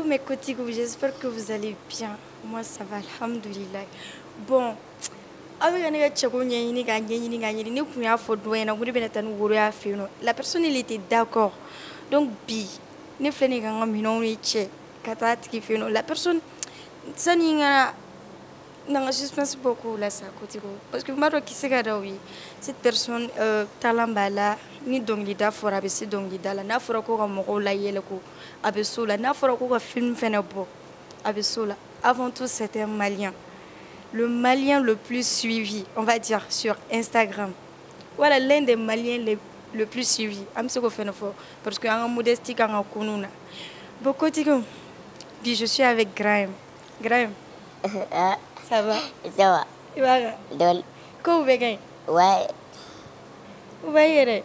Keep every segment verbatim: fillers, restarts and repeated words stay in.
mes coticos, j'espère que vous allez bien. Moi, ça va, alhamdoulilah. Bon, avec un la personne, elle était d'accord. Donc, bi, ne fait la personne, ça n'a pas suspense beaucoup là, ça, parce que moi, qui c'est cette personne, talambala, ni donglida for abesi donglida la, na fora ko ka mogo la yele ko abeso la, na fora ko ka film fene bo abeso la. Avant tout, c'était un Malien. Le Malien le plus suivi, on va dire, sur Instagram. Voilà l'un des Maliens les, le plus suivi. Parce que en modestie, quand on connaît. Beaucoup de puis je suis avec Graham. Graham. Ça va? Ça va. Il va. Don. Comment vous allez? Ouais. Vous voyez?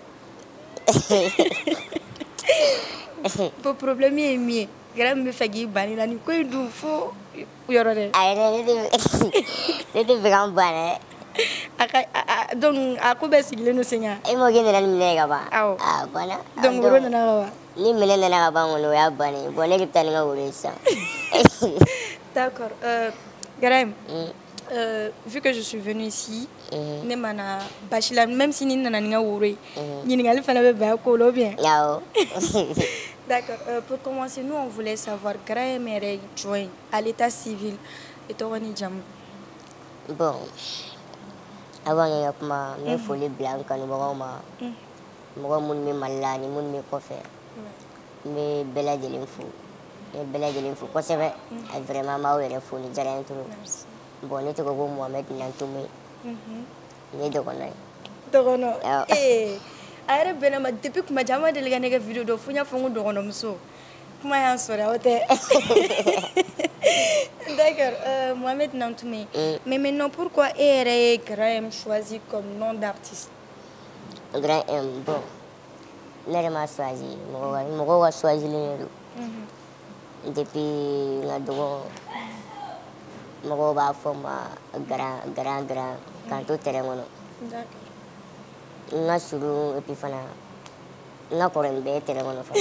Le problème est mieux. Graham me fait qu'il banni la nuit. Quoi il doit faut y aller. Ah, c'était vraiment bon. Donc, à quoi est-ce qu'il est nous seigneur? Et moi, je ne l'ai pas. Ah, voilà. Donc, vous n'en avez pas. Ni me l'en a pas, on l'a banni. Bon, elle est allée au lycée. D'accord. Graham, vu que je suis venue ici, même si nous n'avons pas D'accord. Pour commencer, nous, on voulait savoir, Graham est joint à l'état civil. Et toi, on est jamais. Bon. Avant, il y a pas de folie blanche, nous avons moi, mon mi malani, mon mi coffre. Mais bella de l'info. Et bella de l'info. Quoi, c'est vrai? Vraiment, ma ouïe est fou, ni jamais tout. Bon, nous te revoyons Mohamed Nantoumé. Ni de connaître. De connaître. Eh. Aïe, ben, ma depuis que ma jambe de l'égagne vidéo de Founia Fongo de Ronomso. Comment est-ce que ça D'accord, Mohamed Nantoumé. Mais maintenant, pourquoi est Graham choisi comme nom d'artiste? Graham, bon. Nerema choisi. Moi, je choisi le depuis la drogue. Moi, je vais faire grand, grand, grand. Quand tout est là. D'accord. Nga suru epi fana nga koren be telefono fa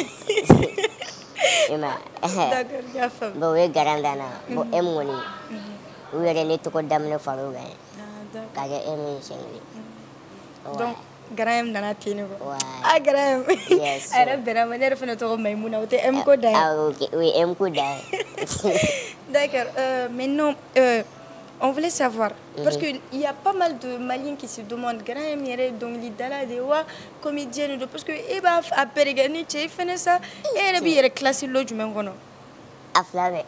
ema d'accord ya fam bo we garandana bo em woni we re ne to ko damne faru ga ka ga em chengli donc Graham nana tini ko ah Graham yes ara bera manière fana to maimouna o te em ko dai ah ok oui em ko dai d'accord euh maintenant euh on voulait savoir, parce qu'il y a pas mal de Maliens qui se demandent, Graham Yere, donc l'idala de wa comédienne, parce que Eba a pérégani, tu fais ça, et elle est classée l'autre du même gono. A flavé.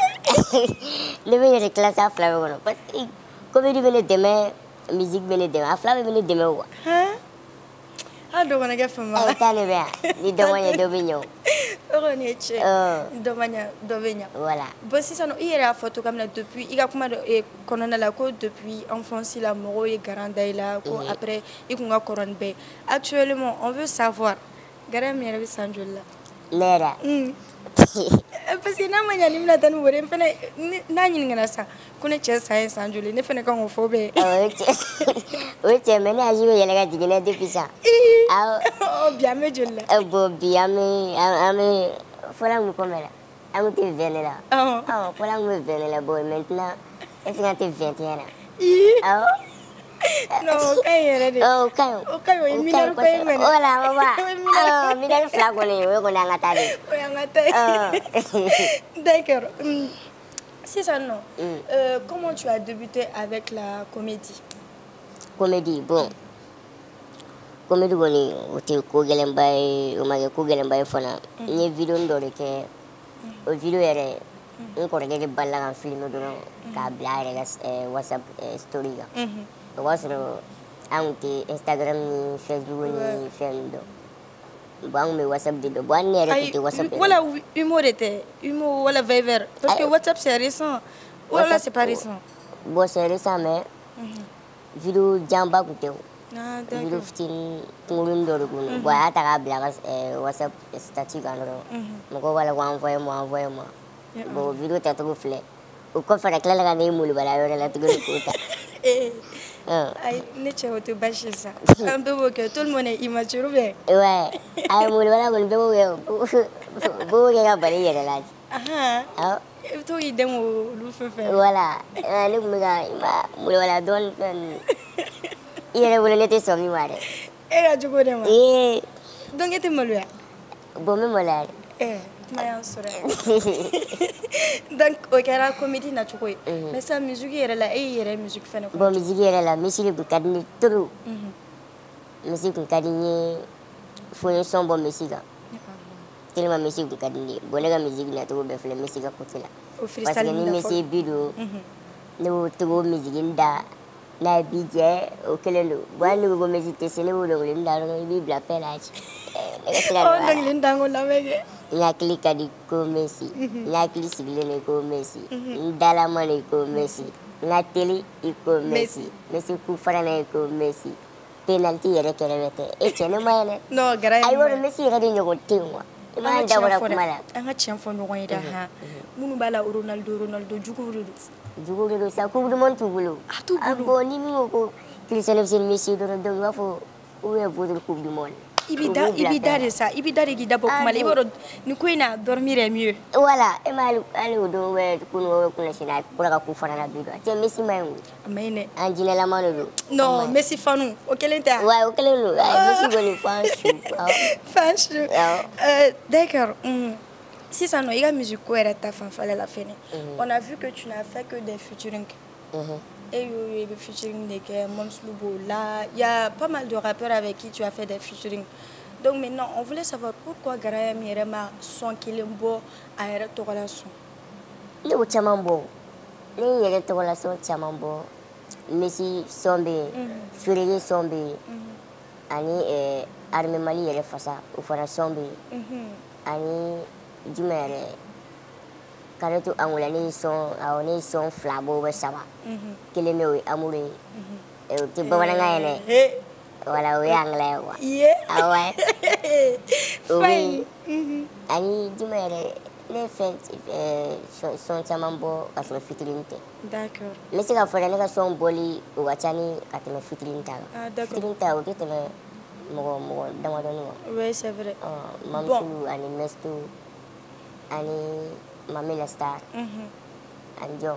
Le meilleur est classé à flavé gono. Parce que comédie venait demain, musique venait demain, a flavé venait demain. Hein? Ah, donc on a fait mal. Ah, t'as le bien. Ni demande de vignon. On est chez. Demande de vignon. Voilà. Bon, si ça nous y a photo comme là depuis, il y a comment et qu'on a la côte depuis enfance, il a moro et garanda là, après il qu'on a couronne bé. Actuellement, on veut savoir. Graham Yere Sanjola. Nera. Parce que na manya nimla tan wore fena na nyin ngana sa kuna che science Sanjola ne fena kan ofobe. Oui, tu es mené à jouer, il y a la gâteau depuis ça. Oh, bien, mais je l'ai. Oh, bien, mais. Mais. Faut la me comme là. Ah, mais tu viens là. Oh. Oh, faut la me venir là, boy. Maintenant, est-ce que tu viens là? Oh. Non, quand il est là. Oh, quand. Oh, quand il est mineur, quand il est mineur. Oh là, maman. Oh, mineur flag, on est, on est en attendant. On est en attendant. D'accord. C'est ça, non. Comment tu as débuté avec la comédie? Comédie, bon. Comédie, bon, tu es Kougelem Bay, ou ma Kougelem Bay Fona. Il y a une vidéo dans laquelle, la vidéo est, on connaît des balles en film, dans la WhatsApp story. WhatsApp, Instagram, Facebook, Facebook. Bon, mais WhatsApp, de bon, il y a des WhatsApp. Voilà, humour était, humour, voilà, Viber. Parce que WhatsApp, c'est récent. Voilà, c'est pas récent. Bon, c'est récent, mais. Vidéo jamba kuteo. Ah, d'accord. Vidéo fitin tumurundo ruguno. Boya taka blaga WhatsApp statut kanoro. Moko wala ko envoyer moi envoyer moi. Bon vidéo tata ko flé. O ko fara kala ga ne mulu bala yore la tugo ko ta. Eh. Ay ne che auto bashir ça. Un peu que tout le monde est immature bien. Ouais. Ay mulu bala ko be wo. Bo ga bari yere la. Aha. Ah. I bɛ to k'i dɛmɛ olu fɛn fɛn. Voilà. Ne kun bɛ ka i ma wala dɔɔni fɛn ninnu. I yɛrɛ bolo ne tɛ sɔn min ma dɛ. E ka jugu de ma. Ee. Donc e tɛ maloya. Bon n bɛ maloya dɛ. Eh, kuma y'an sɔrɔ yan. Donc o kɛra comédie nacogo ye. Mais sa musique yɛrɛ la e y'i yɛrɛ musique fɛnɛ kɔnɔ. Bon musique yɛrɛ la misiri kun ka di ne trop. Misiri kun ka di n ye fo n ye son bɔ misiri kan. Tellement misiri kun ka di ne ye. Bon ne ka musique nacogo bɛɛ filɛ misiri ka côté la. O Parce freestyle que ni misiri bi don ne b'o togo musique da n'a ye bi jɛ o kelen don. Bon hali ne ko ko misiri tɛ se ne b'o dɔnkili da dɔrɔn i b'i bila paix la ci. Ne ka se ka ɔ dɔnkili da n ko lamɛn kɛ. N hakili ka di ko Messi. N hakili sigilen don ko Messi. N dalama de ko Messi. N ka teli i ko Messi. Messi ku farana ye ko Messi. Penalty yɛrɛ kɛrɛfɛ tɛ. E cɛ ne ma ye dɛ. Non gara ye. Ayi wɔri Messi yɛrɛ de ɲɔgɔn tɛ yen wa. I m'a dabɔra kuma la. An ka tiɲɛ fɔ ɲɔgɔn ye dɛ han. Minnu b'a la Ronaldo Ronaldo jugu de don. Jugu de don sa coupe du monde t'u bolo. A t'u bolo. Bon ni min ko ko Cristiano bɛ se Messi dɔrɔn donc i b'a fɔ où est votre coupe du monde. I b'i da i b'i da de sa i b'i da de k'i da bɔ kuma la i b'a dɔn nin ko in na dormir est mieux. Voilà e ma hali o don bɛ kunu kunna sini a bɔra ka ku fana na bi dɔn cɛ Messi ma ɲi o. A ma ɲi dɛ. An jinɛlama de don. Non Messi fanu o kelen tɛ. Ouais o kelen don Messi kɔni fan su. Fan su. Euh, d'accord. Sisan nɔ i ka musique ko yɛrɛ ta fanfɛla la fɛnɛ. On a vu que tu n'as fait que des featuring. Et il y a featuring de Monslu Bola. Il y a pas mal de rappeurs avec qui tu as fait des featuring. Donc maintenant, on voulait savoir pourquoi Garaya Mirema son Kilimbo a été togala son. Ne o caman bɔ. Ne yɛrɛ tɔgɔla son caman bɔ. Messi son bɛ yen, Ferege son bɛ yen, ani Armée Mali yɛrɛ fasa o fana son bɛ yen, ani jumɛn yɛrɛ. Kareto Angola ne son awɔ ne son fila bɔ bɛ saba. Kelen bɛ o ye Amour ye. O tɛ bamanankan ye dɛ. Voilà o ye anglais ye quoi. Iye. Awɔ. O bɛ yen. Ani jumɛn yɛrɛ ne fɛn son caman bɔ ka sɔrɔ featuring tɛ. D'accord. N bɛ se ka fɔ dɛ ne ka son bɔli o ka ca ni ka tɛmɛ featuring ta kan. Ah d'accord. Featuring ta o tɛ tɛmɛ mɔgɔ mɔgɔ damadɔni kan. Oui c'est vrai. Mamsu ani Mesto ani Mamela Star. Ani Jong.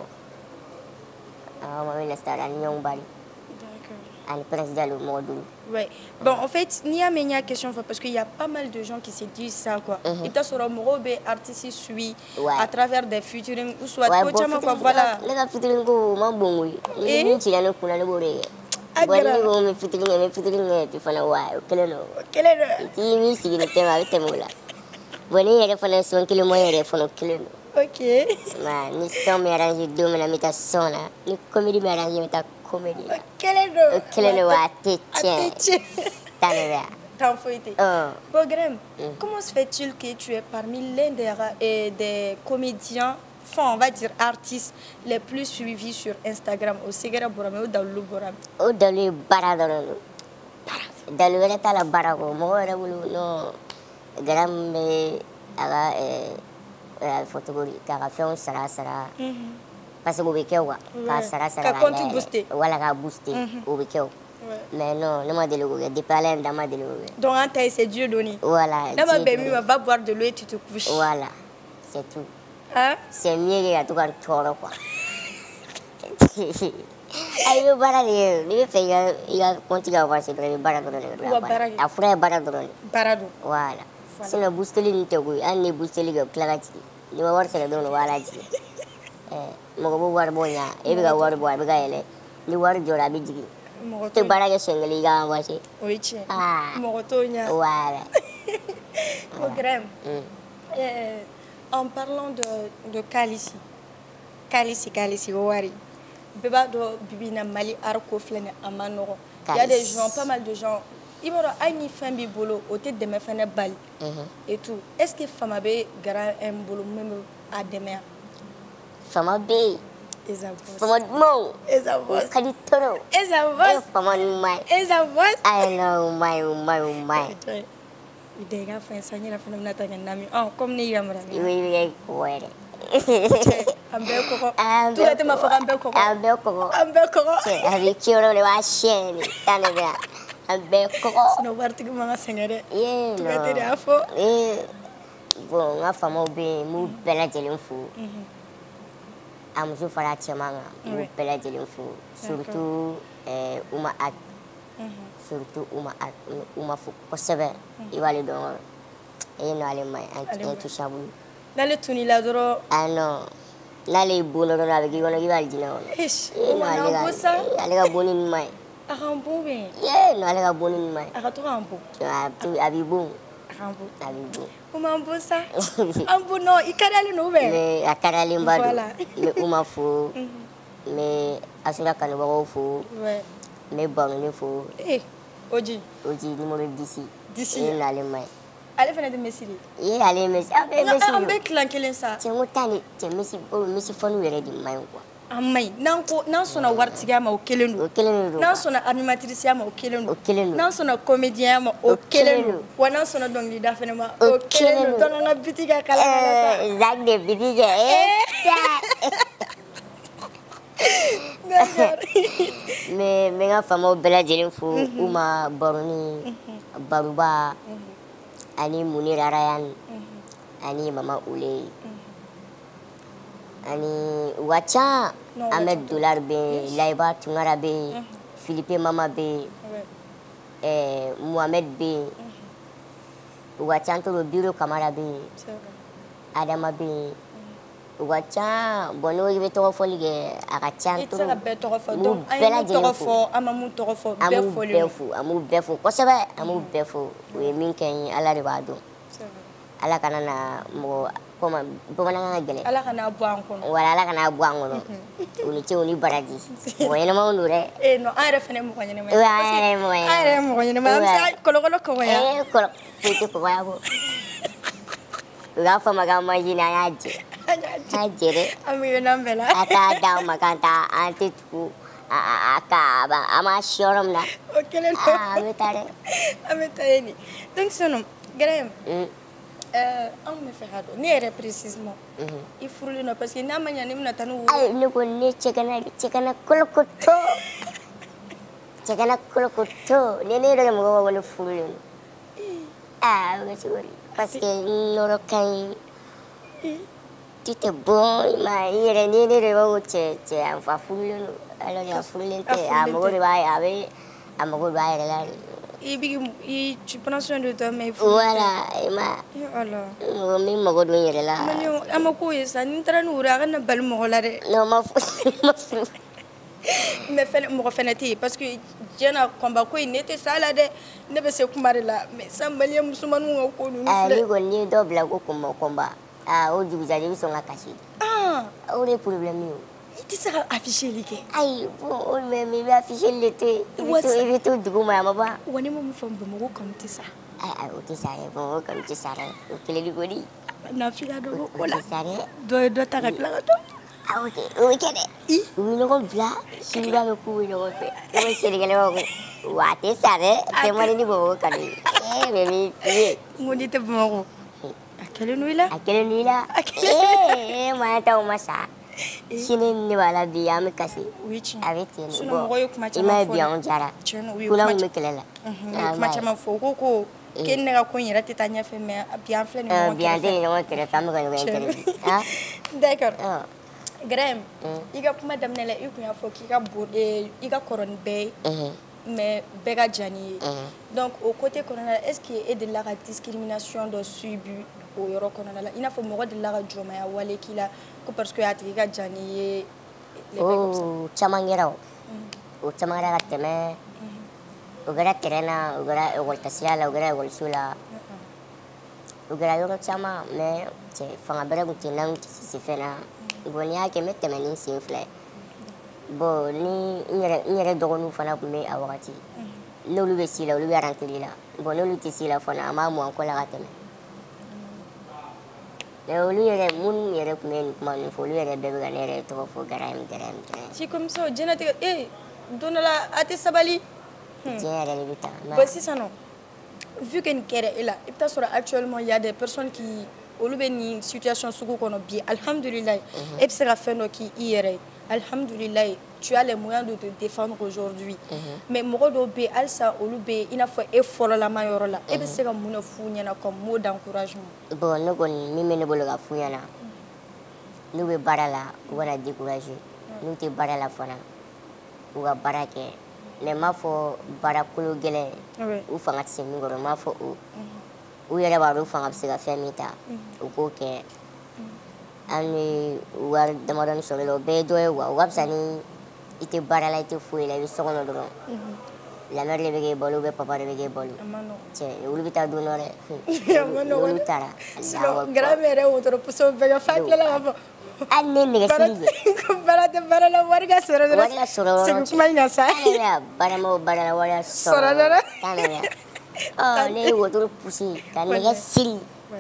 Ah Mamela Star ani Nyong Bali. D'accord. Ani Prince Diallo mɔgɔ duuru. Ouais. Bon, en fait, il y a une question parce qu'il y a pas mal de gens qui se disent ça quoi. Et tu sur le artiste suit à travers des featuring ou soit voilà. Les featuring ko ma bon oui. Ni ci la ne kuna ne bore. Bon ni ko me featuring me featuring e puis fana wa kelen no. Kelen no. Ti mi sigi ne tema be temola. Bon ni yɛrɛ fana son kelen mo yɛrɛ fana kelen no. OK. Ma ni son me arrange do me na meta son na. Ni comédie me arrange meta comédie. Kelen no. Kelen no wa tete. Tanera. T'en fais été. Bon, Graham, comment se fait-il que tu es parmi l'un des, euh, des comédiens, enfin, on va dire artistes, les plus suivis sur Instagram au Segera Borame ou dans le Borame? Au dans le Baradon. Dans le Reta la Barago, moi, non, Graham, mais à la photographie, car a fait un sara sara. Parce que vous avez quoi? Car sara sara. Car quand tu boostes. Voilà, car boosté. Vous avez quoi? Mais non, ne m'a délogué. Des palais dans ma délogué. Donc, en taille, c'est Dieu donné. Voilà. Dans ma baby, on va boire de l'eau et tu te couches. Voilà. C'est tout. Hein? C'est mieux que tout le toro, quoi. Aïe, le barade, il fait, il a continué à voir ses frères barade. A frère barade. Barade. Voilà. C'est le boosteli ni tegu, un ne boosteli que clarati. Il va voir c'est le don voilà. Eh, mon beau voir bonya, et bien voir boire, bien elle. Ni war jora bidji. Te barage sengeli ga wasi. Oui, tiens. Ah. Motonia. Voilà. Graham. Euh, en parlant de de Kalisi. Kalisi Kalisi Owari. Beba do bibina Mali arko flene amano. Il y a des gens, pas mal de gens. Il y a une femme qui bolo au tête de mes fenêtres bal et tout. Est-ce que femme abe gara un bolo même à demain? Femme abe. Ezavos. Femme mo. Ezavos. Kaditoro. Ezavos. Femme mai. Ezavos. I know my my my. Il a fait ça, il a fait un natanya nami. Oh, comme ni yamra. Oui oui ouais. Ambel koko. Tu as ma femme ambel koko. Ambel koko. Ambel koko. Avec qui on va chier. Tanega. Ambel koko. No barti ko mga sengere. Yeah. Tu as été à fo. Eh. bon n ka faamaw bɛ yen n b'u bɛɛ lajɛlen fo a muso fara cɛman kan n b'u bɛɛ lajɛlen fo surtout Uma Ak surtout Uma Ak Uma fo kosɛbɛ i b'ale dɔn e nɔ ale man ɲi intouchable n'ale tunila dɔrɔn ah non n'ale y'i bon dɔrɔn a bɛ k'i kɔnɔ k'i b'ale jinɛ kɔnɔ ale ka bonni nin man ɲi a kan bon bɛ ye non ale ka bonni nin man ɲi a ka to k'an bon a b'i bon a kan bon a b'i bon Uma an bon sa an bon non i ka d'ale n'o bɛ mais a ka d'ale ba don n bɛ Uma fo n bɛ Asura kanubagaw fo n bɛ Banuni fo Oji Oji numéro dix dix e n'ale man ɲi ale fana tɛ Messi de ye ale ye Messi a bɛɛ ye Messi an bɛ tilan kelen sa cɛ n ko taa ni cɛ Messi Messi faniw yɛrɛ de man ɲi quoi a man ɲi n'an ko n'an sɔnna waritigiya ma o kelen don o kelen don n'an sɔnna animatrice ma o kelen don o kelen don n'an sɔnna comédien ma o kelen don wa n'an sɔnna dɔnkilida fana ma o kelen don donc an ka biti ka kala sa Zak de biti kɛ mais n bɛ n ka faamaw bɛɛ lajɛlen fo Uma Baroni Baruba ani Munira Rayan ani Mama Ule ani u ka ca Ahmed Dollar bɛ yen Layiba Tunkara bɛ yen Philippe Mama bɛ yen Mohamed bɛ yen u ka ca toro Biro Kamara bɛ yen Adama bɛ yen u ka ca bon n'o i bɛ tɔgɔ fɔli kɛ a ka ca toro i tɛ se ka bɛɛ tɔgɔ fɔ donc an ye mun tɔgɔ fɔ an ma mun tɔgɔ fɔ bɛɛ fɔlen don an b'u bɛɛ fo kosɛbɛ an b'u bɛɛ fo u ye min kɛ n ye Ala de b'a dɔn Ala kana na mɔgɔ comment bamanankan ka gɛlɛn Ala kana bɔ an kɔnɔ wala Ala kana bɔ an kɔnɔ u ni ce u ni baraji mɔgɔ ɲɛnɛmanw don dɛ eh non an yɛrɛ fana ye mɔgɔ ɲɛnɛma ye an yɛrɛ ye mɔgɔ ɲɛnɛma an yɛrɛ ye mɔgɔ ɲɛnɛma an bɛ se kɔlɔkɔlɔ kɔgɔya eh kɔlɔ foyi tɛ kɔgɔya bɔ u k'a fɔ ma k'an manji an y'a jɛ an y'a jɛ dɛ an bɛ yɔrɔ bɛɛ la a t'a d'an ma k'an ta an tɛ tugu a ka an b'a si yɔrɔ min na o kelen don an bɛ taa dɛ an bɛ taa yen de donc sinon Garamu an bɛ fɛ ka dɔn ne yɛrɛ précisément i furulen don parce que n'a ma ɲɛ ne bɛna taa n'u ayi ne ko ne cɛ kana cɛ kana kolokoto cɛ kana kolokoto ne ne yɛrɛ mɔgɔ b'a wele furulen don aa o bɛ cogo di parce que n nɔrɔ ka ɲi tu tɛ bɔn i ma i yɛrɛ ni ne yɛrɛ b'a fɔ cɛ cɛ a fa furulen don alors a furulen tɛ a mago de b'a a bɛ a mago de b'a yɛrɛ la i bɛ i tu prends soin de toi mais voilà i ma mɔgɔ min mago don n yɛrɛ la an ma k'o ye sa ni n taara n'u wɛrɛ a kana bali mɔgɔ la dɛ non ma furu ma furu mais fɛnɛ mɔgɔ fɛnɛ tɛ yen parce que diɲɛ na kɔnba ko in ne tɛ s'a la dɛ ne bɛ se kuma de la mais san maliyɛn musomaninw ka ko ninnu filɛ ni kɔni ye dɔ bila ko kɔnba kɔnba aa o dugusajɛ i bɛ sɔn ka kasi o de ye problème ye i tɛ se ka afficheli kɛ ayi bon o même i bɛ afficheli de to yen i bɛ to dugu ma yan ma ban wa ne ma mun fɔ Bamakɔ kanu tɛ sa ayi o tɛ sa dɛ Bamakɔ kanu tɛ sa dɛ o kelen de ko di nafila dɔ bɛ ko la o tɛ sa dɛ dɔ ye dɔ ta ka tila ka to o bɛ kɛ dɛ u bɛ ɲɔgɔn bila siniba bɛ k'u bɛ ɲɔgɔn fɛ ne ko selikɛla b'a fɔ wa a tɛ sa dɛ tɛ mɔni ni Bamakɔ kanu ye ee mɛ mi fiye n ko n'i tɛ Bamakɔ a kɛlen don i la a kɛlen don i la ee maa t'aw ma sa sini ne b'a la bi an bɛ kasi o ye tiɲɛ a bɛ ten de sinon mɔgɔ ye kuma i caman ma fɔ ye bi anw jara tiɲɛ u ye kulanw kuma bɛ kɛlɛ la u ye kuma caman fɔ u ko ko k'e ni ne ka ko in yɛrɛ tɛ taa ɲɛfɛ mais bi an filɛ ni ɲɔgɔn kɛrɛfɛ bi an tɛ ɲɔgɔn kɛrɛfɛ an bɛ ka ɲɔgɔn kɛrɛfɛ d'accord Garamu i ka kuma daminɛ la i tun y'a fɔ k'i ka bon i ka kɔrɔ ni bɛɛ ye mais bɛɛ ka jan n'i ye donc o côté kɔnɔna la est ce que e delila ka discrimination dɔ subi o yɔrɔ kɔnɔna la i n'a fɔ mɔgɔ delila ka jɔnmaya wale k'i la ko parce que a tigi ka jan n'i ye o caman kɛra o o caman kɛra ka tɛmɛ o kɛra terrain na o kɛra école la o kɛra école la o kɛra yɔrɔ caman mais cɛ fanga bɛrɛ tun tɛ n na n tɛ sisi fɛn na bon n'i y'a kɛ n bɛ tɛmɛ ni n sen fila ye bon ni n yɛrɛ n yɛrɛ dɔgɔninw fana tun bɛ a wagati n'olu bɛ si la olu bɛ rentrer la bon n'olu tɛ si la fana an b'a mun an kɔ la ka tɛmɛ mais olu yɛrɛ minnu yɛrɛ tun bɛ nin kuma ninnu fɔ olu yɛrɛ bɛɛ bɛ ka ne yɛrɛ tɔgɔ fɔ Garamu Garamu Garamu c'est comme ça diɲɛlatigɛ eh don dɔ la a tɛ sabali diɲɛ yɛrɛ de bɛ taa bon sisan nɔ vu que nin kɛra e la i bɛ taa sɔrɔ actuellement il y a des personnes qui olu bɛ nin situation sugu kɔnɔ bi alhamdulilayi e bɛ se ka fɛn dɔ k'i yɛrɛ ye alhamdulillah tu as les moyens de te défendre aujourd'hui. Mais mɔgɔ dɔw bɛ halisa olu bɛ i n'a fɔ e fɔlɔlama yɔrɔ la e bɛ se ka mun de f'u ɲɛna comme mot d'encouragement. Bon ne kɔni min bɛ ne bolo ka f'u ɲɛna n'u bɛ baara la u kana décourager n'u tɛ baara la fana u ka baara kɛ mais m'a fɔ baara kolo gɛlɛn u fanga tɛ se min kɔrɔ m'a fɔ o u yɛrɛ b'a dɔn u fanga bɛ se ka fɛn min ta u k'o kɛ an bɛ wari damadɔni sɔrɔ la o bɛɛ ye dɔ ye wa o ka fisa ni i tɛ baara la i tɛ foyi la i bɛ so kɔnɔ dɔrɔn la mère de bɛ k'e balo ou bien papa de bɛ k'e balo cɛ olu bɛ taa don dɔ dɛ n'olu taara grand-mère yɛrɛ wotoro puso bɛɛ kɛ fa tilala ka fɔ hali ne nɛgɛsiri kɛ baara tɛ baara la wari ka sɔrɔ dɔrɔn wari ka sɔrɔ dɔrɔn segu kuma in kan sa baara ma o baara la wari ka sɔrɔ dɔrɔn kan na ɔ ne ye wotoro pusi ka nɛgɛ siri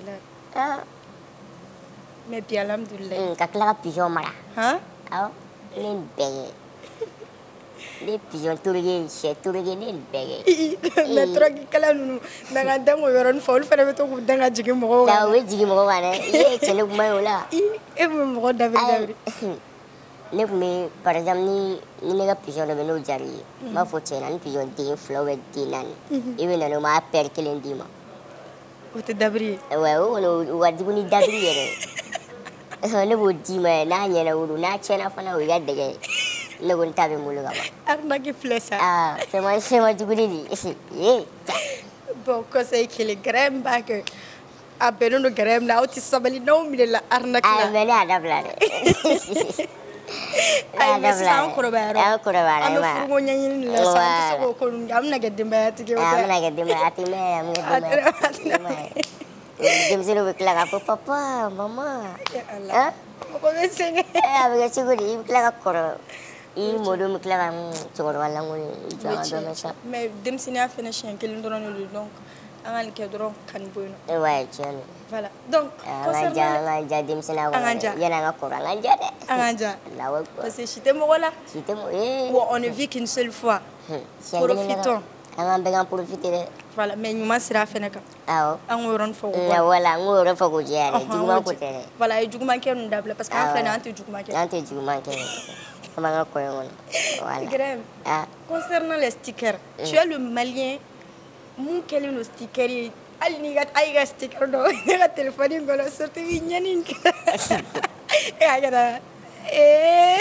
mais bi alhamdulilayi ka tila ka pigeon mara han awɔ ne ye nin bɛɛ kɛ ne pigeon torige sɛ torige ne ye nin bɛɛ kɛ mais tɔrɔgikɛla ninnu mais ka dan o yɔrɔnin fɔ olu fana bɛ to k'u dan ka jigin mɔgɔw kan o bɛ jigin mɔgɔw kan dɛ i ye cɛ ne kuma ye o la e tun bɛ mɔgɔ dabiri dabiri ne tun bɛ par exemple ni ni ne ka pigeon dɔ bɛ n'o diyara i ye n b'a fɔ cɛ na ni pigeon den fila ou bien den naani i bɛ na n'o ma a paire kelen d'i ma o tɛ dabiri ye ouais o kɔni o ka jugu ni dabiri yɛrɛ ne b'o d'i ma n'a ɲɛna o don n'a tiɲɛna fana o y'i ka dɛgɛ ye ne kɔni ta bɛ n bolo ka ban arnaque filɛ sa ah fɛn ma fɛn ma juguni de ye bon conseil kelen gɛrɛ min b'a kɛ a bɛnnen don gɛrɛ min na aw tɛ sabali n'aw minɛla arnaque la ah mais ne y'a dabila dɛ ayi mais sisan an kɔrɔbayara an kɔrɔbayara an bɛ furuko ɲɛɲini de la sa an tɛ se k'o ko ninnu kɛ an bɛna kɛ denbayatigi ye an bɛna kɛ denbayatigi ye an bɛ kɛ denbayatigi denmisɛnninw bɛ tila k'a fɔ papa maman mɔgɔ bɛ sɛgɛn a bɛ kɛ cogo di i bɛ tila ka kɔrɔ i mɔdenw bɛ tila ka cɛkɔrɔba lankolon i jɔ ka dɔ mɛn sa mais denmisɛnninya fana siɲɛ kelen dɔrɔn de don donc an ka nin kɛ dɔrɔn kanu bɔ yen nɔ ouais tiɲɛ don voilà donc an ka ja an ka ja denmisɛnninya kɔnɔ yanni an ka kɔrɔ an ka ja dɛ an ka ja awɔ parce que si tɛ mɔgɔ la si tɛ mɔgɔ bon on ne vit qu'une seule fois profitons an k'an bɛɛ k'an profiter dɛ voilà mais ɲuman sira fɛnɛ kan awɔ an k'o yɔrɔnin fɔ k'o bɔ voilà an k'o yɔrɔ fɔ k'o jɛya dɛ juguman ko tɛ dɛ voilà a ye juguman kɛ ninnu dabila parce que an filɛ nin ye an tɛ juguman kɛ an tɛ juguman kɛ an b'an ka kɔɲɔ kɔnɔ voilà Graham concernant les stickers tu es le malien mun kɛlen don sticker ye hali n'i ka a y'i ka sticker dɔ ne ka téléphone kɔnɔ surtout i ɲɛni in kɛra e ka kɛra ee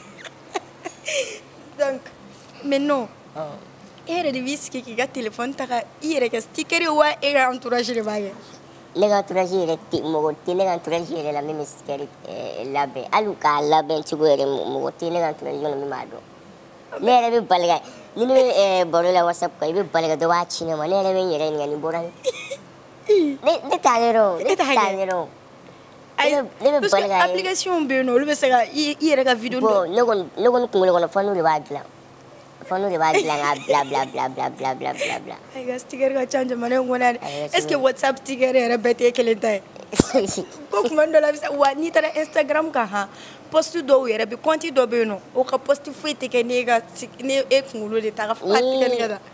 donc mais non e yɛrɛ de b'i sigi k'i ka téléphone ta ka i yɛrɛ kɛ sticker ye wa e ka entourage de b'a kɛ ne ka entourage yɛrɛ tɛ mɔgɔ tɛ ne ka entourage yɛrɛ la min bɛ sticker labɛn hali k'a labɛn cogo yɛrɛ mɔgɔ tɛ ne ka entourage kɔnɔ min b'a dɔn ne yɛrɛ bɛ bali ka ni ne bɛ baro la whatsapp kan i bɛ bali ka dɔ b'a ci ne ma ne yɛrɛ bɛ n yɛrɛ ɲininka nin bɔra min ne t'a ɲɛdɔn ne t'a ɲɛdɔn ne bɛ bali ka application bɛ yen nɔ olu bɛ se ka i yɛrɛ ka video bon ne kɔni ne kɔni kunkolo kɔnɔ fɔ n'u de b'a dilan fɔ n'u de b'a dilan k'a bila bila bila bila bila bila bila bila ayi ka sticker ka ca jamana in kɔnɔ est ce que whatsapp sticker yɛrɛ bɛɛ tɛ kelen ta ye ko tuma dɔ la wa n'i taara instagram kan han post dɔw yɛrɛ bɛ compte dɔ bɛ yen nɔ o ka post foyi tɛ kɛ n'e ka n'e kunkolo de ta ka fɔ k'a tigɛ nin kɛ tan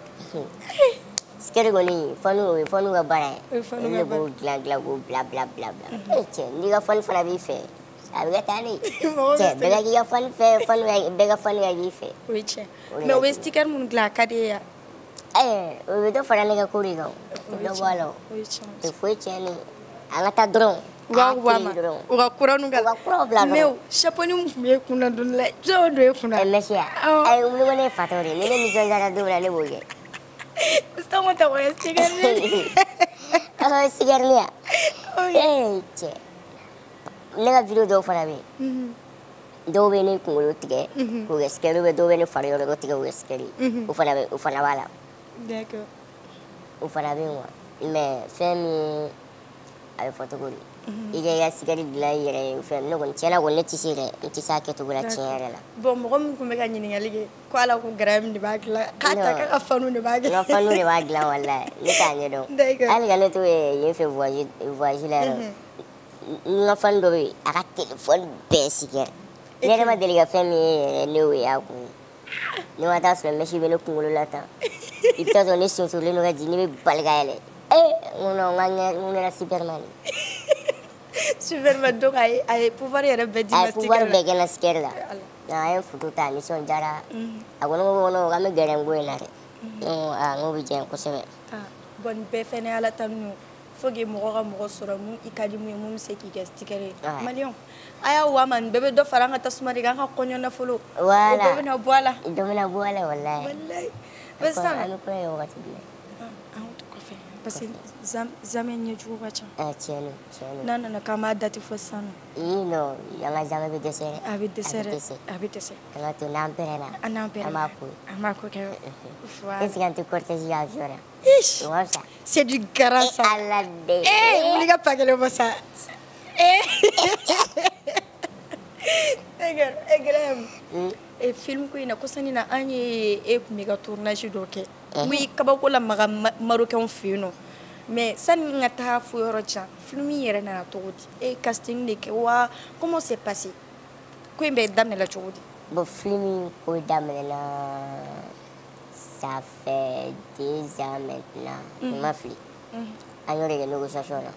sticker kɔni fɔ n'u ye fɔ n'u ka baara ye olu de b'o dilan dilan k'o bila bila bila bila ee cɛ n'i ka fɔni fana b'i fɛ a bɛ kɛ tan de cɛ bɛɛ ka k'i ka fɔni fɛ fɔni bɛɛ ka fɔni ka k'i fɛ o ye tiɲɛ mais o bɛ sticker minnu dilan a ka di e ye ɛɛ o bɛ dɔ fara ne ka ko de kan o dɔ bɔ a la o tɛ foyi tiɲɛ ne an ka taa dɔrɔn u ka wa ma u ka kuranw k'a la u ka kuraw bila dɔrɔn mais chapeau min tun bɛ e kunna don dɔ la jɔn don e kunna ɛ mɛsi a ayi wuli ko ne ye fatɔ de ye ni ne nisɔndiyara don min na ne b'o kɛ sɔngɔ tɛ o ye sticker ne ɔ sticker ne ya ee cɛ ne ka video dɔw fana bɛ yen dɔw bɛ ne kunkolo tigɛ k'o kɛ sticker ou bien dɔw bɛ ne fari yɔrɔ dɔ tigɛ k'o kɛ sticker ye o fana bɛ o fana b'a la d'accord o fana bɛ yen wa mais fɛn min a bɛ fɔ cogo di i ka i ka sticker dilan i yɛrɛ ye fɛn ne kɔni tiɲɛna kɔni ne tɛ se dɛ n tɛ se a kɛcogo la tiɲɛ yɛrɛ la bon mɔgɔ min tun bɛ ka ɲininkali kɛ ko ala ko Graham de b'a dilan k'a ta k'a ka fanu de b'a dilan n ka fanu de b'a dilan walayi ne t'a ɲɛdɔn hali ka ne to yen fɛ voyage voyage la yɛrɛ n ka fani dɔ bɛ yen a ka téléphone bɛɛ sticker ne yɛrɛ ma deli ka fɛn min ye yɛrɛ ne y'o ye a kun ne ma taa sɔrɔ mɛsi bɛ ne kunkolo la tan i bɛ taa sɔrɔ ne sonsorilen don ka jigin ne bɛ bali ka yɛlɛ ee n ko non n ka n kɛra superman Superman donc a ye a ye pouvoir yɛrɛ bɛɛ di a ma ye pouvoir sticker la bɛɛ kɛ n na sticker la Ala. a ye photo ta a nisɔndiyara Mhm. a ko ne ko non k'an bɛ gɛrɛ n ko in na dɛ ne ko aa n ko bɛ diya n ye kosɛbɛ Ah, bon nin bɛɛ fɛnɛ ye Ala tanu ye o. Faut que mɔgɔ ka mɔgɔ sɔrɔ mun i ka di mun ye mun bɛ se k'i kɛ sticker ye Ouais. maliyɛnw a y'a wa ma nin bɛɛ bɛ dɔ fara an ka tasuma de kan an ka kɔɲɔ nafolo o voilà bɛɛ bɛna bɔ a la dɔ bɛna bɔ a la walayi walayi an mais sisan bɛ kɔɲɔ ye wagati jumɛn an y'o to kɔfɛ parce que zam zamɛ ɲɛjugu ka ca ah tiɲɛ don tiɲɛ don n'a nana k'an b'a dati fɔ sisan nɔ ii non an ka jamais bɛ dɛsɛ dɛ a bɛ dɛsɛ a bɛ dɛ dɛsɛ a bɛ dɛsɛ an ka to n'an pɛrɛnna an n'an bɛrɛ an b'a ko ye an b'a ko kɛ est ce que an tɛ cortège kɛ avion na Ish, o ka fisa c'est du grand e ça ala de eh wuli ka pa kelen bɔ sa eh Eger, Egrem. E film ko ina ko sani na an ye e kun bɛ ka tournage dɔ kɛ mun ye kabako la maga marokɛnw fɛ yen nɔ mais sani n ka taa fo yɔrɔ jan film in yɛrɛ nana cogo di e ye casting de kɛ wa comment c'est passé ko in bɛ daminɛla cogo di bon film in ko daminɛna ça fait deux ans maintenant i ma fili an y'o de kɛ négociation na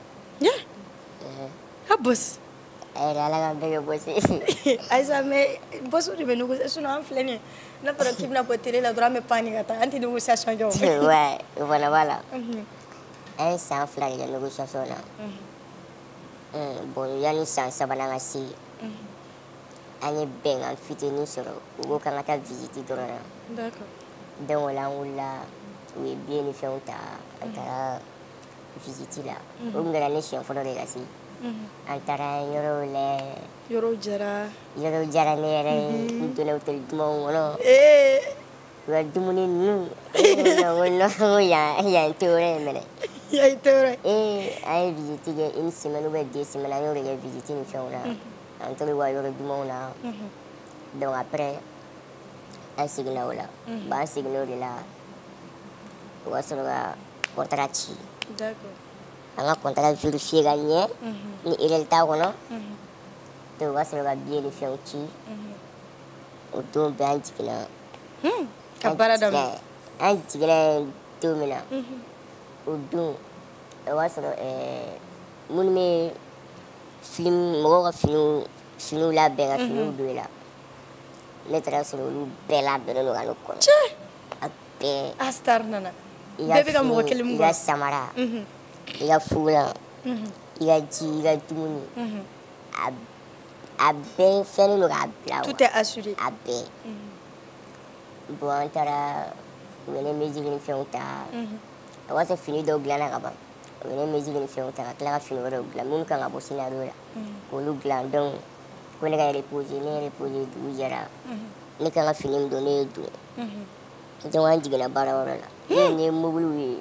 a boss a yɛrɛ ala k'an bɛɛ kɛ boss ye Aïssa mais boss de bɛ négocier sinon an filɛ nin ye n'a fɔra k'i bɛna bɔ télé la dɔrɔn an bɛ pan ka taa an tɛ négociation kɛ o ouais o fana b'a la an ye san fila de kɛ négociation na bon yanni san sabanan ka se an ye bɛnkan fitinin sɔrɔ u ko k'an ka taa visite dɔrɔn na d'accord donc o la an wulila u ye billet ni fɛnw ta an taara visite la o tun kɛra ne siɲɛ fɔlɔ de ka se an taara yɔrɔw lajɛ yɔrɔw jara yɔrɔw diyara ne yɛrɛ ye n donna hôtel dumanw kɔnɔ u ka dumuni ninnu n ko non ko yan yan tɛ yɔrɔ ye mɛnɛ yan tɛ yɔrɔ ye ee an ye visite kɛ une semaine ou bien deux semaines an y'o de kɛ visite ni fɛnw na an tora u ka yɔrɔ dumanw na donc après an seginna o la bon an seginna o de la o ka sɔrɔ ka contrat ci d'accord an ka contrat vérifier ka ɲɛ ni erreur t'a kɔnɔ donc o ka sɔrɔ ka billet ni fɛnw ci o don bɛɛ an jiginna ka baara daminɛ an jiginna don min na o don o b'a sɔrɔ minnu bɛ film mɔgɔw ka finiw finiw labɛn ka finiw don i la ne taara sɔrɔ olu bɛɛ labɛnnen don ka ne kɔnɔ a bɛɛ a star nana i bɛɛ bɛ ka ka mɔgɔ fini kelen i mun ka kɔnɔ samara i ka fugulan i ka ji i ka dumuni a a bɛɛ fɛnnen don k'a bila tout est assuré a bɛɛ bon an taara u ye ne musique ni fɛnw ta o b'a sɔrɔ fini dɔw dilanna ka ban u ye ne musique ni fɛnw ta ka tila ka fini wɛrɛw dilan minnu kan ka bɔ scénario la k'olu dilan donc ko ne ka reposer ne ye reposer dugu jɛra ne kan ka fini min don ne ye don donc an jiginna baara yɔrɔ la ne ye mobiliw ye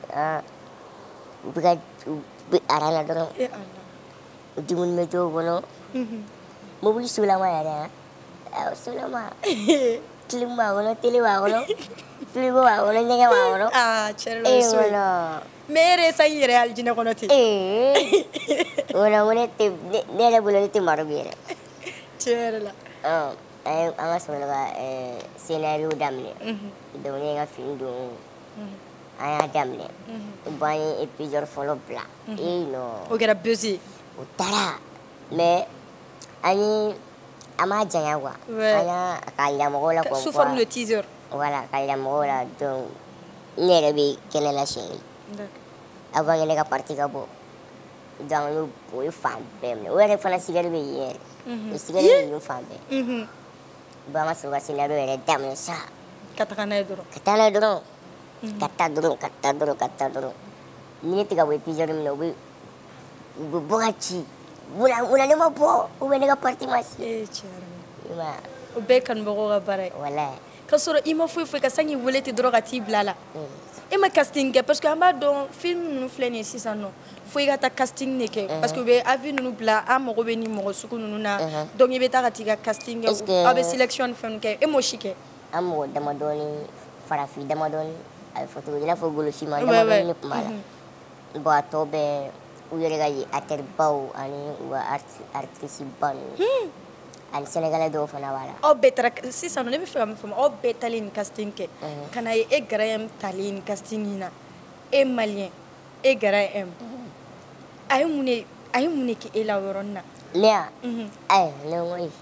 u bɛ ka u bɛ aran na dɔrɔn dumuni bɛ to o kɔnɔ mobili solama yɛrɛ awɔ solama clim b'a kɔnɔ télé b'a kɔnɔ frigo b'a kɔnɔ ɲɛgɛn b'a kɔnɔ ah cɛrɛ ee so ŋɔnɔ mais e yɛrɛ sa i yɛrɛ alijinɛ kɔnɔ ten ee ŋɔnɔ ko ne tɛ ne yɛrɛ bolo ne tɛ Maroc yɛrɛ tiɲɛ yɛrɛ la an ye an ka sɔrɔ ka scénario daminɛ donc ne ye n ka fini don an y'a daminɛ bon an ye épisode fɔlɔ bila ee non o kɛra buzz ye o taara mais an ye an m'a janya quoi an y'a k'a yira mɔgɔw la sous forme de teaser voilà k'a yira mɔgɔw la donc ne yɛrɛ bɛ kɛnɛ la siɲɛ kelen avant que ne ka partie ka bɔ donc o ye fan bɛɛ minɛ o yɛrɛ fana sigɛriti bɛ yen yɛrɛ o sigɛriti bɛ yen fan bɛɛ bon an ka sɔrɔ ka scénario yɛrɛ daminɛ sa ka taga n'a ye dɔrɔn ka taa n'a ye dɔrɔn ka taa dɔrɔn ka taa dɔrɔn ka taa dɔrɔn ni ne tɛ ka bɔ épisode min na u bɛ u bɛ bɔ ka ci munna munna ne ma bɔ ou bien ne ka partie ma se ee tiɲɛ yɛrɛ la i ma o bɛɛ ye kanubagaw ka baara ye walayi ka sɔrɔ i ma foyi foyi ka san k'i wele ten dɔrɔn ka t'i bila a la e ma casting kɛ parce que an b'a dɔn film ninnu filɛ nin ye sisan nɔ fo i ka taa casting de kɛ parce que u bɛ avis ninnu bila an mago bɛ nin mɔgɔ sugu ninnu na donc i bɛ taa ka t'i ka casting kɛ aw bɛ sélection ni fɛnw kɛ e m'o si kɛ an mɔgɔ damadɔni farafin damadɔni a bɛ fɔ cogo di i n'a fɔ golosiman damadɔni de tun b'a la bon a tɔ bɛɛ u yɛrɛ ka ye acteur baw ani u ka actrice ba ninnu ani sénégalais dɔw fana b'a la aw bɛɛ taara sisan nɔ ne bɛ fɛ ka min fɔ aw bɛɛ talen nin casting kɛ ka na ye e Garayɛmu talen nin casting in na e maliyɛn e Garayɛmu a ye mun de a ye mun de kɛ e la o yɔrɔnin na ne ya ayi ne ko yi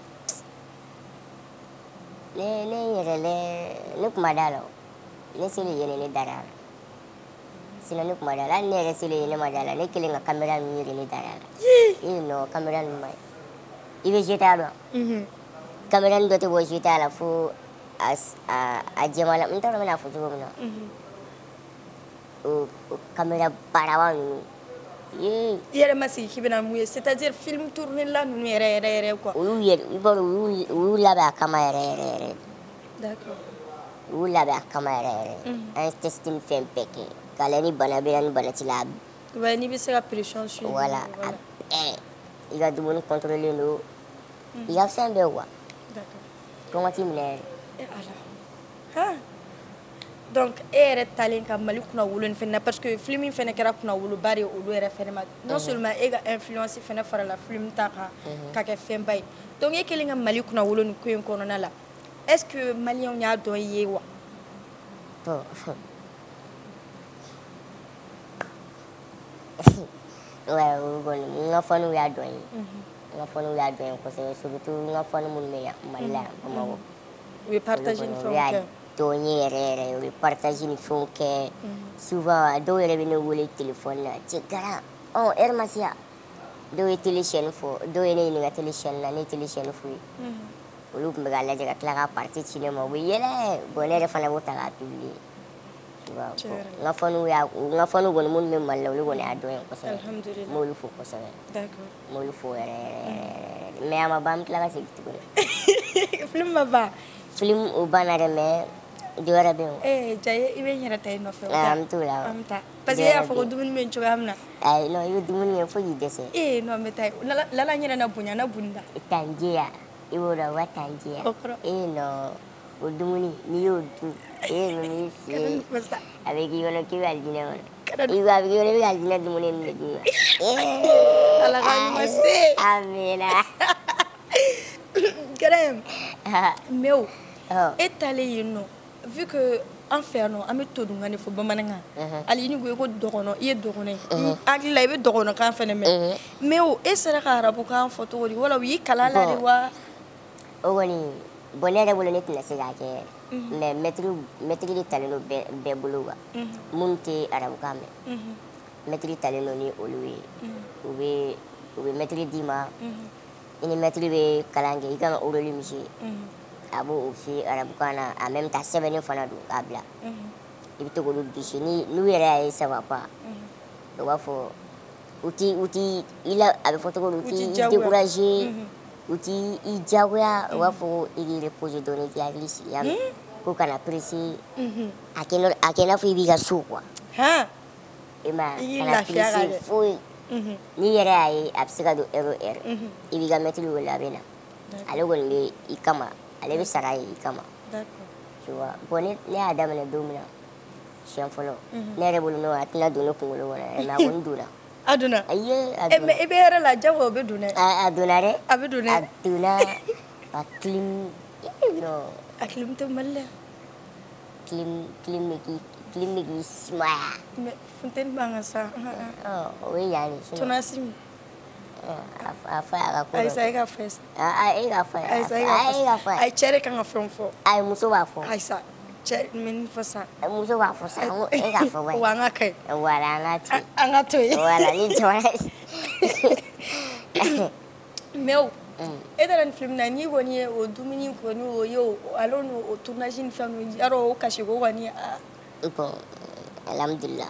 ne ne yɛrɛ lɛ ne kuma da la ne selen yɛlɛ ne dara la sinon ne kuma da la ne yɛrɛ selen ne ma da la ne kelen ka caméra min yɛrɛ ne dara la ee non caméra min ma ɲi i bɛ jeté a dɔn caméra nin dɔ tɛ bɔ jeté a la fo a a jɛmala n t'a dɔn n bɛna fɔ cogo min na o caméra baaraba ninnu i yɛrɛ ma sigi k'i bɛna mun ye c'est-à-dire film tourné la ninnu yɛrɛ yɛrɛ yɛrɛ quoi olu yɛrɛ i b'a dɔn u y'u labɛn a kama yɛrɛ yɛrɛ yɛrɛ d'accord u y'u labɛn a kama yɛrɛ yɛrɛ an ye test ni fɛn bɛɛ kɛ k'a lajɛ ni bana bɛ na ni bana t'i la ouais n'i bɛ se ka pression suivre voilà a bɛɛ i ka dumuni contrôler don i ka fɛn bɛɛ quoi d'accord kɔngɔ t'i minɛ yɛrɛ e ala han donc e yɛrɛ talen ka Mali kunnawolo nin fɛnɛ na parce que film in fɛnɛ kɛra kunnawoloba de ye olu yɛrɛ fɛnɛ ma non seulement e ka influence fɛnɛ farala film ta kan ka kɛ fɛnba ye donc e kelen ka Mali kunnawolo nin ko in kɔnɔna la est-ce que maliyɛnw y'a dɔn i ye wa bon ouais o kɔni n ka faniw y'a dɔn ye n ka faniw y'a dɔn ye kosɛbɛ surtout n ka fani minnu bɛ yan Mali la yan Bamakɔ u ye partage ni fɛnw kɛ dɔn ye yɛrɛ yɛrɛ u ye partage ni fɛnw kɛ souvent dɔw yɛrɛ bɛ ne wele téléphone na cɛ Garan ɔ heure ma se yan dɔw ye télé chaîne fɔ dɔw ye ne ɲininka télé chaîne na ne ye télé chaîne f'u ye olu tun bɛ k'a lajɛ ka tila ka partie ci ne ma u bɛ yɛlɛ bon ne yɛrɛ fana b'o ta k'a publier tu vois n ka faniw y'a n ka faniw kɔni minnu bɛ Mali la olu kɔni y'a dɔn ye kosɛbɛ n m'olu fo kosɛbɛ n m'olu fo yɛrɛ yɛrɛ yɛrɛ mais a ma ban n bɛ tila ka segin tuguni film ma ban film o banna dɛ mais dɔ wɛrɛ bɛ yen eh Jaye i bɛ n yɛrɛ ta i nɔfɛ an bɛ t'o la an bɛ taa parce que e y'a fɔ ko dumuni bɛ yen cogoya min na ayi non i bɛ dumuni kɛ fo k'i dɛsɛ eh non n bɛ taa yen lala n yɛrɛ na bonya na bunda tanjiya i b'o dɔn wa tanjiya eh non o dumuni n'i y'o dun eh non i se a bɛ k'i kɔnɔ k'i bɛ alijinɛ kɔnɔ i b'a bɛ k'i kɔnɔ i bɛ ka alijinɛ dumuni min de dun eh ala ka ɲuman se amina Garan mais o e taalen yen nɔ vu que an fɛ yan nɔ an bɛ todunkan de fɔ bamanankan hali ni ko i ko dɔgɔnɔ i ye dɔgɔnɔ ye hakili la i bɛ dɔgɔnɔkan fɛnɛ mɛn mais o e sera ka arabukan fɔ cogo di wala u y'i kalan a la de wa o kɔni bon ne yɛrɛ bolo ne tɛna se k'a kɛ mais mɛtiri mɛtiri de talen don bɛɛ bolo quoi minnu tɛ arabukan mɛn mɛtiri talen don ni olu ye u bɛ u bɛ mɛtiri d'i ma i ni mɛtiri bɛ kalan kɛ i kan ka oroli min se a b'o f'i arabukan na en même temps sɛbɛnni fana don k'a bila i bɛ to k'olu bisi ni n'u yɛrɛ y'a ye ça va pas u b'a fɔ u ti u ti i la a bɛ fɔ cogo min u t'i décourager u t'i i diyagoya u b'a fɔ ko i k'i reposer dɔɔni k'i hakili sigi ya mɛn ko kana presser a kɛ a kɛ i n'a fɔ i b'i ka so quoi i ma ye kana presser foyi n'i yɛrɛ y'a ye a bɛ se ka don heure o heure i b'i ka mɛtiri wele a bɛ na ale kɔni bɛ i kama ale bɛ sara ye i kama tu vois bon ne ne y'a daminɛ don min na siɲɛ fɔlɔ ne yɛrɛ bolo n'o a tɛna don ne kunkolo kɔnɔ mais a kɔni donna a donna ayi a donna mais i bɛ yɛrɛ la jago o bɛ don dɛ a donna dɛ a bɛ don dɛ a donna a clim non a clim tɛ Mali la clim clim bɛ k'i clim bɛ k'i sumaya mais funteni b'an kan sa o ye yan de tonasi min a fɔ a ka ko dɔ Ayisa e ka fɔ sa e ka fɔ Ayisa e ka fɔ ayi cɛ de kan ka fɛn fɔ ayi muso b'a fɔ Ayisa cɛ mɛ nin fɔ sa muso b'a fɔ sa e ka fɔ ba ye wa an ka kɛ voilà an ka to an ka to yen voilà ni jamana mais o e taara nin film na n'i kɔni ye o dumuni kɔni o ye o ale n'o tournage ni fɛn ninnu yarɔ o kasi ko kɔni a bon alhamdulilah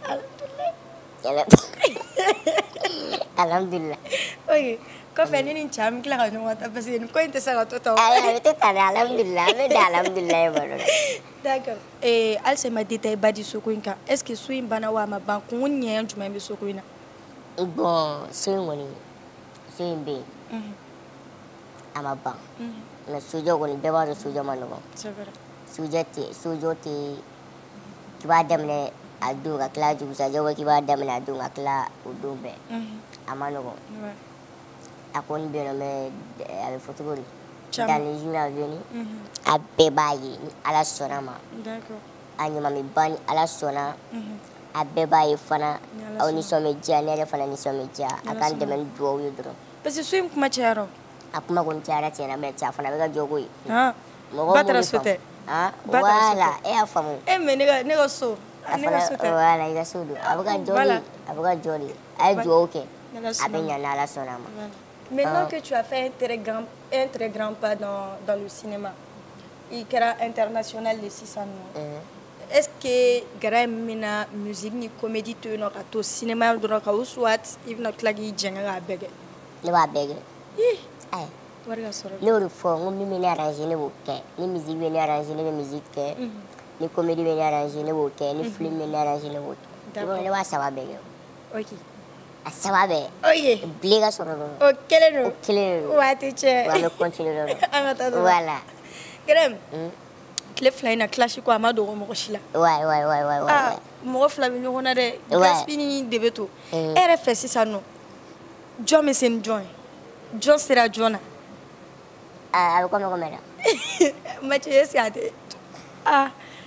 alhamdulilah ok kɔfɛ ne ni cɛ an bɛ tila ka ɲɔgɔn ta parce que nin ko in tɛ se ka to tan ayi a bɛ to tan dɛ alhamdulilah an bɛ da alhamdulilah ye balo dɛ d'accord ee halisa i ma détail ba di soko in kan est ce que so in banna wa a ma ban kungo ɲɛ jumɛn bɛ soko in na bon so in kɔni so in bɛ yen a ma ban mais sojɔ kɔni bɛɛ b'a dɔn sojɔ ma nɔgɔn sojɔ tɛ sojɔ tɛ k'i b'a daminɛ a don ka tila dugusajɛ wa k'i b'a daminɛ a don ka tila o don bɛɛ a ma nɔgɔn a kɔni bɛ yen nɔ mais a bɛ fɔ cogo di dans les jours à venir a bɛɛ b'a ye ni Ala sɔnna ma a ɲuman bɛ ban ni Ala sɔnna a bɛɛ b'a ye fana aw nisɔn bɛ diya ne yɛrɛ fana nisɔn bɛ diya a k'an dɛmɛ ni dugawu ye dɔrɔn parce que so in kuma cayara a kuma kɔni cayara tiɲɛna mais cɛ a fana bɛ ka jɔ koyi mɔgɔ ba taara so tɛ voilà e y'a faamu e mais ne ka ne ka so ne ka so tɛ voilà i ka so don a bɛ ka jɔ de a bɛ ka jɔ de a ye dugawu kɛ a bɛ ɲa n'Ala sɔnna ma. Maintenant que tu as fait un très grand, un très grand pas dans, dans le cinéma, il sera international de six ans. Est-ce que Gara mina musique ni comédie tu no ka to cinéma do ka soit il na klagi jenga bege. Ne ba bege. Ih, ai. Warga soro. Ne o fo ngom mi me arranger ne bo ke. Ni musique be ne arranger ne musique ke. Ni comédie be ne arranger ne bo ke. Ni film be ne arranger ne bo. D'accord. Ne wa sawa bege. OK. A sawa be. OK. Bliga soro do. O keleno. O keleno. Wa te che. Wa me continuer do. Amata do. Voilà. Grem. Kile fila ina clash ko ama dogo mɔgɔ si la. Ouais ouais ouais ouais ouais. Ah, mɔgɔ fila bɛ ɲɔgɔn na dɛ. Gaspini de bɛ to. E yɛrɛ fɛ sisan nɔ. Jɔn bɛ se ni jɔn ye. Jɔn sera jɔn na. Ah, a bɛ kɔmi kɔmi na. Mathieu est-ce qu'il y a des ah.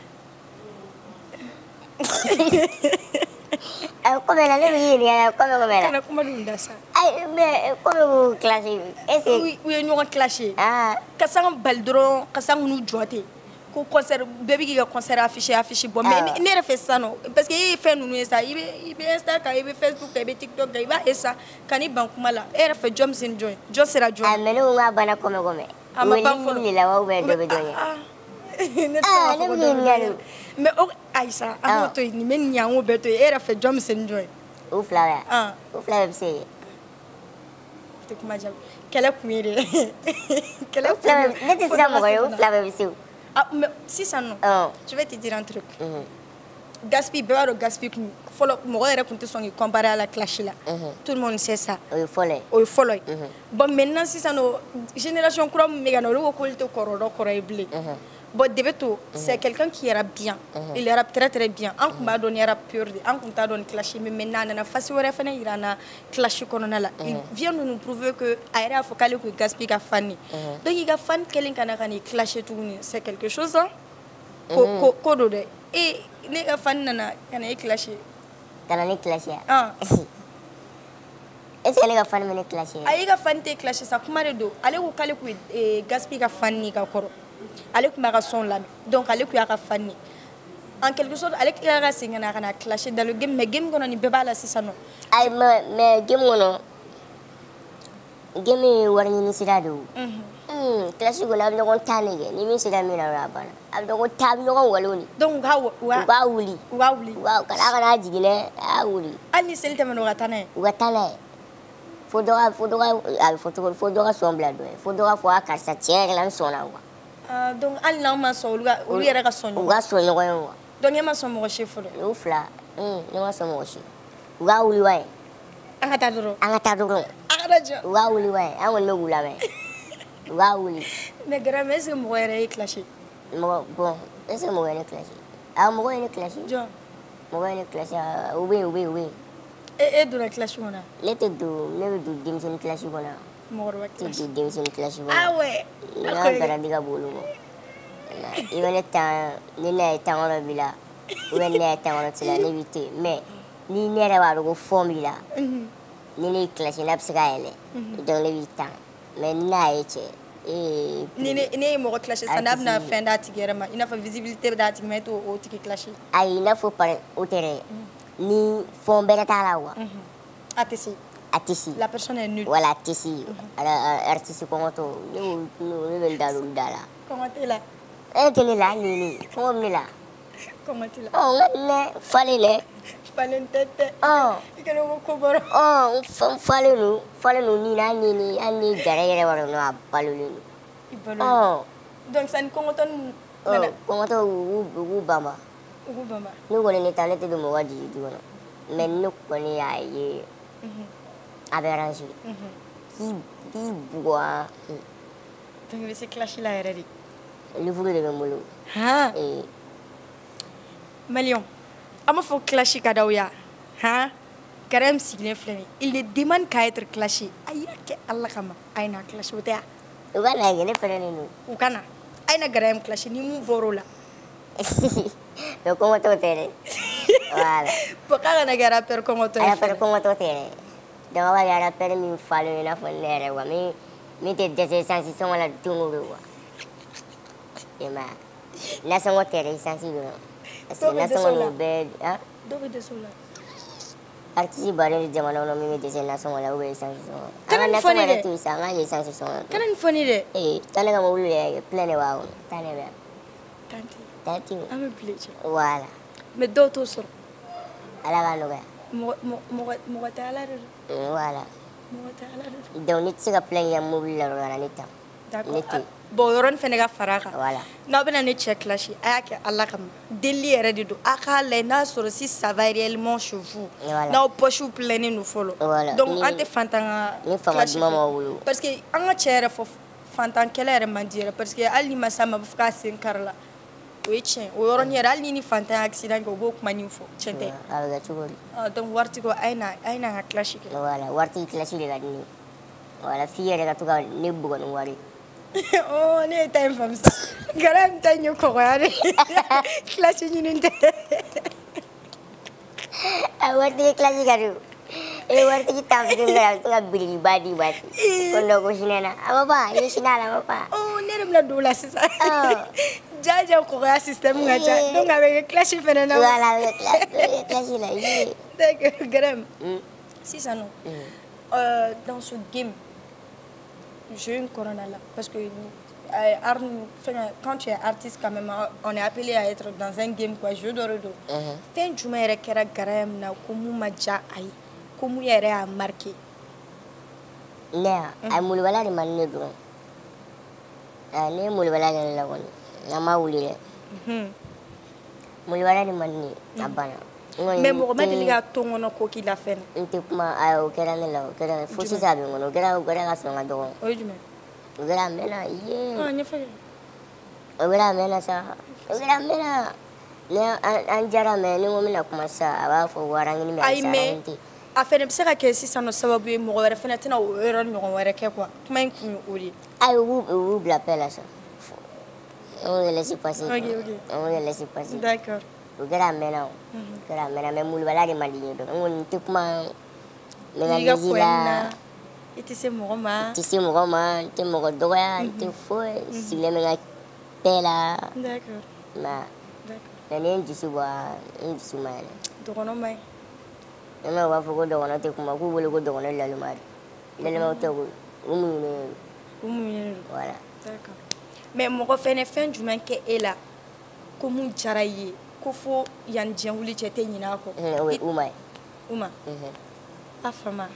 A bɛ kɔmi na ne bɛ ɲininka a bɛ kɔmi kɔmi na. Kana kuma dun da sa. Ayi mais kɔmi ko clash est-ce que. Oui u ye ɲɔgɔn clash. Ah. Ka san bali dɔrɔn ka san n'u jɔ ten. Ko concert bɛɛ bɛ k'i ka concert affiché affiché bɔ mais ne yɛrɛ fɛ sisan nɔ parce que e ye fɛn ninnu ye sa i bɛ i bɛ Insta kan i bɛ Facebook kan i bɛ TikTok kan i b'a ye sa ka n'i ban kuma la e yɛrɛ fɛ jɔn bɛ se ni jɔn ye jɔn sera jɔn. Ah mais ne ko n k'a banna kɔmi kɔmi. A ma ban fɔlɔ. Wele la wa ou bien dɔ bɛ dɔ ɲɛ. Ne tɛ se k'a fɔ ko dɔ bɛ dɔ ɲɛ mais o ayi sa an k'o to yen nin bɛ nin ɲɛ an k'o bɛɛ to yen e yɛrɛ fɛ jɔn bɛ se ni jɔn ye. O fila bɛ. O fila bɛɛ bɛ se yen. O tɛ kuma jaabi kɛlɛ kun ye de. Kɛlɛ kun ye. Ne tɛ siran mɔgɔ ye o fila bɛɛ bɛ se yen. Ah, mais si ça non, oh. Je vais te dire un truc. Mm-hmm. Gaspi, bébé, Gaspi, follow, moi, je raconte son comparé à la clash là. Tout le monde sait ça. Oui, follow. Oui, follow. Bon, maintenant, si ça non, génération croit, mais gars, nous, on colle tout corps, corps est blé. Bon, Debeto, c'est quelqu'un qui ira bien. Il ira très très bien. En combat donné ira pur, en combat donné clash, mais maintenant, on a facile à faire, il a na clash colonel. Il vient de nous prouver que Aira faut qu'elle que Gaspi a fani. Donc il a fan quelqu'un qui a gagné clash tout, c'est quelque chose hein. Ko ko do de. Et les fans nana, il y a clash. Kana ni clash ya. Ah. Est-ce que les fans me clash? Ayi ga fan te clash ça kuma de do. Ale ko kale ku Gaspi ka fani ka koro. Ale kuma ka son la donc ale ku ya ka fani en quelque sorte ale kila ka singana kana clasher dans le game mais game kono ni beba la sisa no ay mais mais game kono game war ni sira do hmm clash ko la ɲɔgɔn tane ge ni min sira min na bana a ɲɔgɔn tab ɲɔgɔn waloni donc ga wa ga wuli wa wuli wa kala kana jigile a wuli ali sel teme no ga tane wa tane fo do fo do al fo to fo do ga sombla do fo do ga fo a karsa tiere lan sona wa ah donc ali na ma so ulu ulu yɛrɛ ka sɔn ɲɔgɔn ga sɔn ɲɔgɔn ye wa donc e ma sɔn mɔgɔ si fɔlɔ o fila hmm ne ma sɔn mɔgɔ si u ga wuli wa ye an ka taa dɔrɔn an ka taa dɔrɔn an ka jɔ u ga wuli wa ye an kɔni bɛ wula mɛ u ga wuli mais grand est-ce que mɔgɔ yɛrɛ ye clasher mɔgɔ bon est-ce que mɔgɔ ye ne clasher ah mɔgɔ ye ne clasher jɔn mɔgɔ ye ne clasher u bɛ yen u bɛ yen u bɛ yen e e donna clash kɔnɔ ne tɛ don ne bɛ don denmisɛnnin clasher kɔnɔ mɔgɔkɔrɔba clash tɛ don denmisɛnnin clasher kɔnɔ ah ouais n'an taara di ka bolo kɔ i bɛ ne tan ni ne ye tan wɛrɛ b'i la ou bien ne ye tan wɛrɛ t'i la ne b'i to yen mais ni ne yɛrɛ b'a dɔn ko fɔn b'i la ni ne y'i clasher n'a bɛ se k'a yɛlɛ donc ne b'i tan mais ni n'a ye cɛ ee ni ne ne ye mɔgɔ clasher sisan n'a bɛna fɛn d'a tigi yɛrɛ ma i n'a fɔ visibilité bɛ d'a tigi ma e t'o o tigi clasher ayi i n'a fɔ par o tɛ dɛ ni fɔn bɛrɛ t'a la wa a tɛ se a tɛ se la personne est nulle voilà a tɛ se artiste kɔngɔtɔ ne ne bɛ n da olu da la kɔngɔ tɛ la e tɛ ne la hali ni kɔngɔ bɛ ne la kɔngɔ tɛ la ɔ n ka nɛ falen dɛ falen tɛ tɛ i kana ko ko bɔrɔ ɔ n falen don falen don ni na hali ni hali ni gɛrɛ yɛrɛ b'a dɔn a balolen don i balolen donc sisan ni kɔngɔtɔ ninnu nana kɔngɔtɔ u k'u banba u k'u banba ne kɔni ne ta ne tɛ don mɔgɔ jigi du kɔnɔ mais ne kɔni y'a ye a bɛ arranger k'i k'i bugɔ donc i bɛ se clash la yɛrɛ de livre de bɛ n bolo han Malion an b'a fɔ clash ka d'aw ya han Karim sigilen filɛ nin il ne demande qu'à être clashé a y'a kɛ Ala kama a ye na clash o tɛ ya u ka na kɛ ne fɛnɛ don u ka na a ye na Karim clash ni mun bɔr'o la mais kɔngɔtɔ tɛ dɛ voilà Pour k'a kana kɛ rappeur kɔngɔtɔ ye. Rappeur kɔngɔtɔ tɛ yɛrɛ. Donc a b'a kɛ rappeur min falen i n'a fɔ ne yɛrɛ wa min min tɛ dɛsɛ essence sɔngɔ la don o don wa. I m'a ye nasɔngɔ tɛ dɛ essence dɔrɔn. Parce que nasɔngɔ ninnu bɛɛ han. Dɔw bɛ dɛsɛ o la. Artiste baden bɛ jamana kɔnɔ min bɛ dɛsɛ nasɔngɔ la ou bien essence sɔngɔ. Kana nin fɔ ne dɛ. An ka nasɔngɔ yɛrɛ to yen sa an k'a ye essence sɔngɔ. Kana nin fɔ ne dɛ. Ee taa ne ka mobili yɛrɛ plein de b'a kɔnɔ taa ne bɛ yan. Tanti. Tanti. An bɛ bilen cɛ. Voilà. Mais dɔw t'o sɔrɔ. Ala k'a nɔgɔya. Mɔgɔ mɔgɔ mɔgɔ tɛ Ala de don. Voilà. Mɔgɔ tɛ Ala de don. Donc ne tɛ se ka plein kɛ mobili la dɔrɔn ka na ne ta. D'accord. Bon o yɔrɔnin fɛnɛ ka far'a kan. Voilà. N'aw bɛna ne cɛ clash a y'a kɛ Ala kama. Deli yɛrɛ de don. A k'a lajɛ n'a sɔrɔ si ça va réellement chez vous. Voilà. N'aw poches pleinen don fɔlɔ. Voilà. Donc an tɛ fantan ka ni fanga duman m'aw bolo. Parce que an ka cɛ yɛrɛ fɔ fantan kɛlɛ yɛrɛ man di yɛrɛ parce que hali ni ma s'a ma a bɛ fɔ k'a sen kari la. O ye tiɲɛ o yɔrɔnin yɛrɛ hali ni ni fantan ye accident kɛ o b'o kuma nin fɔ tiɲɛ tɛ. A bɛ kɛ cogo di. Donc waritigi a ye na a ye na an ka clash kɛ. Voilà waritigi clash de ka di ne ye. Voilà fille yɛrɛ ka to ka ne bugɔ ni wari. Oh ne ye ta in faamu sa. Gara in ta in ye kɔgɔya de. Clash ɲini tɛ. A waritigi clash ka di o. E waritigi tan fitini dɔrɔn a bɛ se ka birikiba d'i ma ten. Ko dɔ ko sinɛ na a ma ban i ye sinɛ a la a ma ban. Oh ne yɛrɛ bɛna don o la sisan. Jaja kɔgɔya système ka ca donc a bɛ kɛ clash fɛnɛ na. Voilà a bɛ kɛ clash la ye. D'accord Graham. Sisan nɔ dans ce game jeu in kɔnɔna la parce que art quand tu es artiste quand même on est appelé à être dans un game quoi jeu dɔ de don. Fɛn jumɛn yɛrɛ kɛra Graham na ko mun ma diya a ye ko mun yɛrɛ y'a marqué. Ne ya a ye molobaliya de man di ne dɔrɔn. Ne ye molobaliya kɛ ne la kɔni an ma wuli dɛ. Molobaliya de man di ne ye a banna. Mais mɔgɔ ma deli ka to n kɔnɔ ko k'i la fɛnɛ. N tɛ kuma ayi o kɛra ne la o kɛra fo sisan a bɛ n kɔnɔ o kɛra o kɛra ka sɔrɔ n ka dɔgɔ. O ye jumɛn. O kɛra a mɛnna yee. Ah ɲɛfɔ ye. O kɛra a mɛnna sa o kɛra a mɛnna ne an jara mɛ ni n ko n bɛna kuma sisan a b'a fɔ wari an ɲini mɛ ayi mɛ a fɛnɛ bɛ se ka kɛ sisan nɔ sababu ye mɔgɔ wɛrɛ fɛnɛ tɛna o yɔrɔ ɲɔgɔn wɛrɛ kɛ quoi kuma in kun ye o de ye. ayi u b'u bila paix la sa on les laisse passer. Ok ok. On les laisse passer. D'accord. O kɛra a mɛnna o kɛra a mɛnna mɛ molobaliya de man di n ye dɔrɔn n kɔni n tɛ kuma n bɛ ka musique la. I tɛ se mɔgɔ ma. Tɛ se mɔgɔ ma n tɛ mɔgɔ dɔgɔya n tɛ foyi n sigilen bɛ n ka paix la. D'accord. Ma mɛ ni n dusu bɔ n dusu ma yɛlɛ. Dɔgɔnɔ ma ɲi. Ne ma u b'a fɔ ko dɔgɔnɔ tɛ kuma k'u wele ko dɔgɔnɔ laluma de laluma tɛ ko u muɲunen don. U muɲunen don. Voilà. D'accord. Mais mɔgɔ fɛnɛ fɛn jumɛn kɛ e la ko mun diyara i ye ko fo yanni diɲɛ wuli cɛ tɛ ɲinɛ a kɔ. O ye Uma ye. Uma. A fama.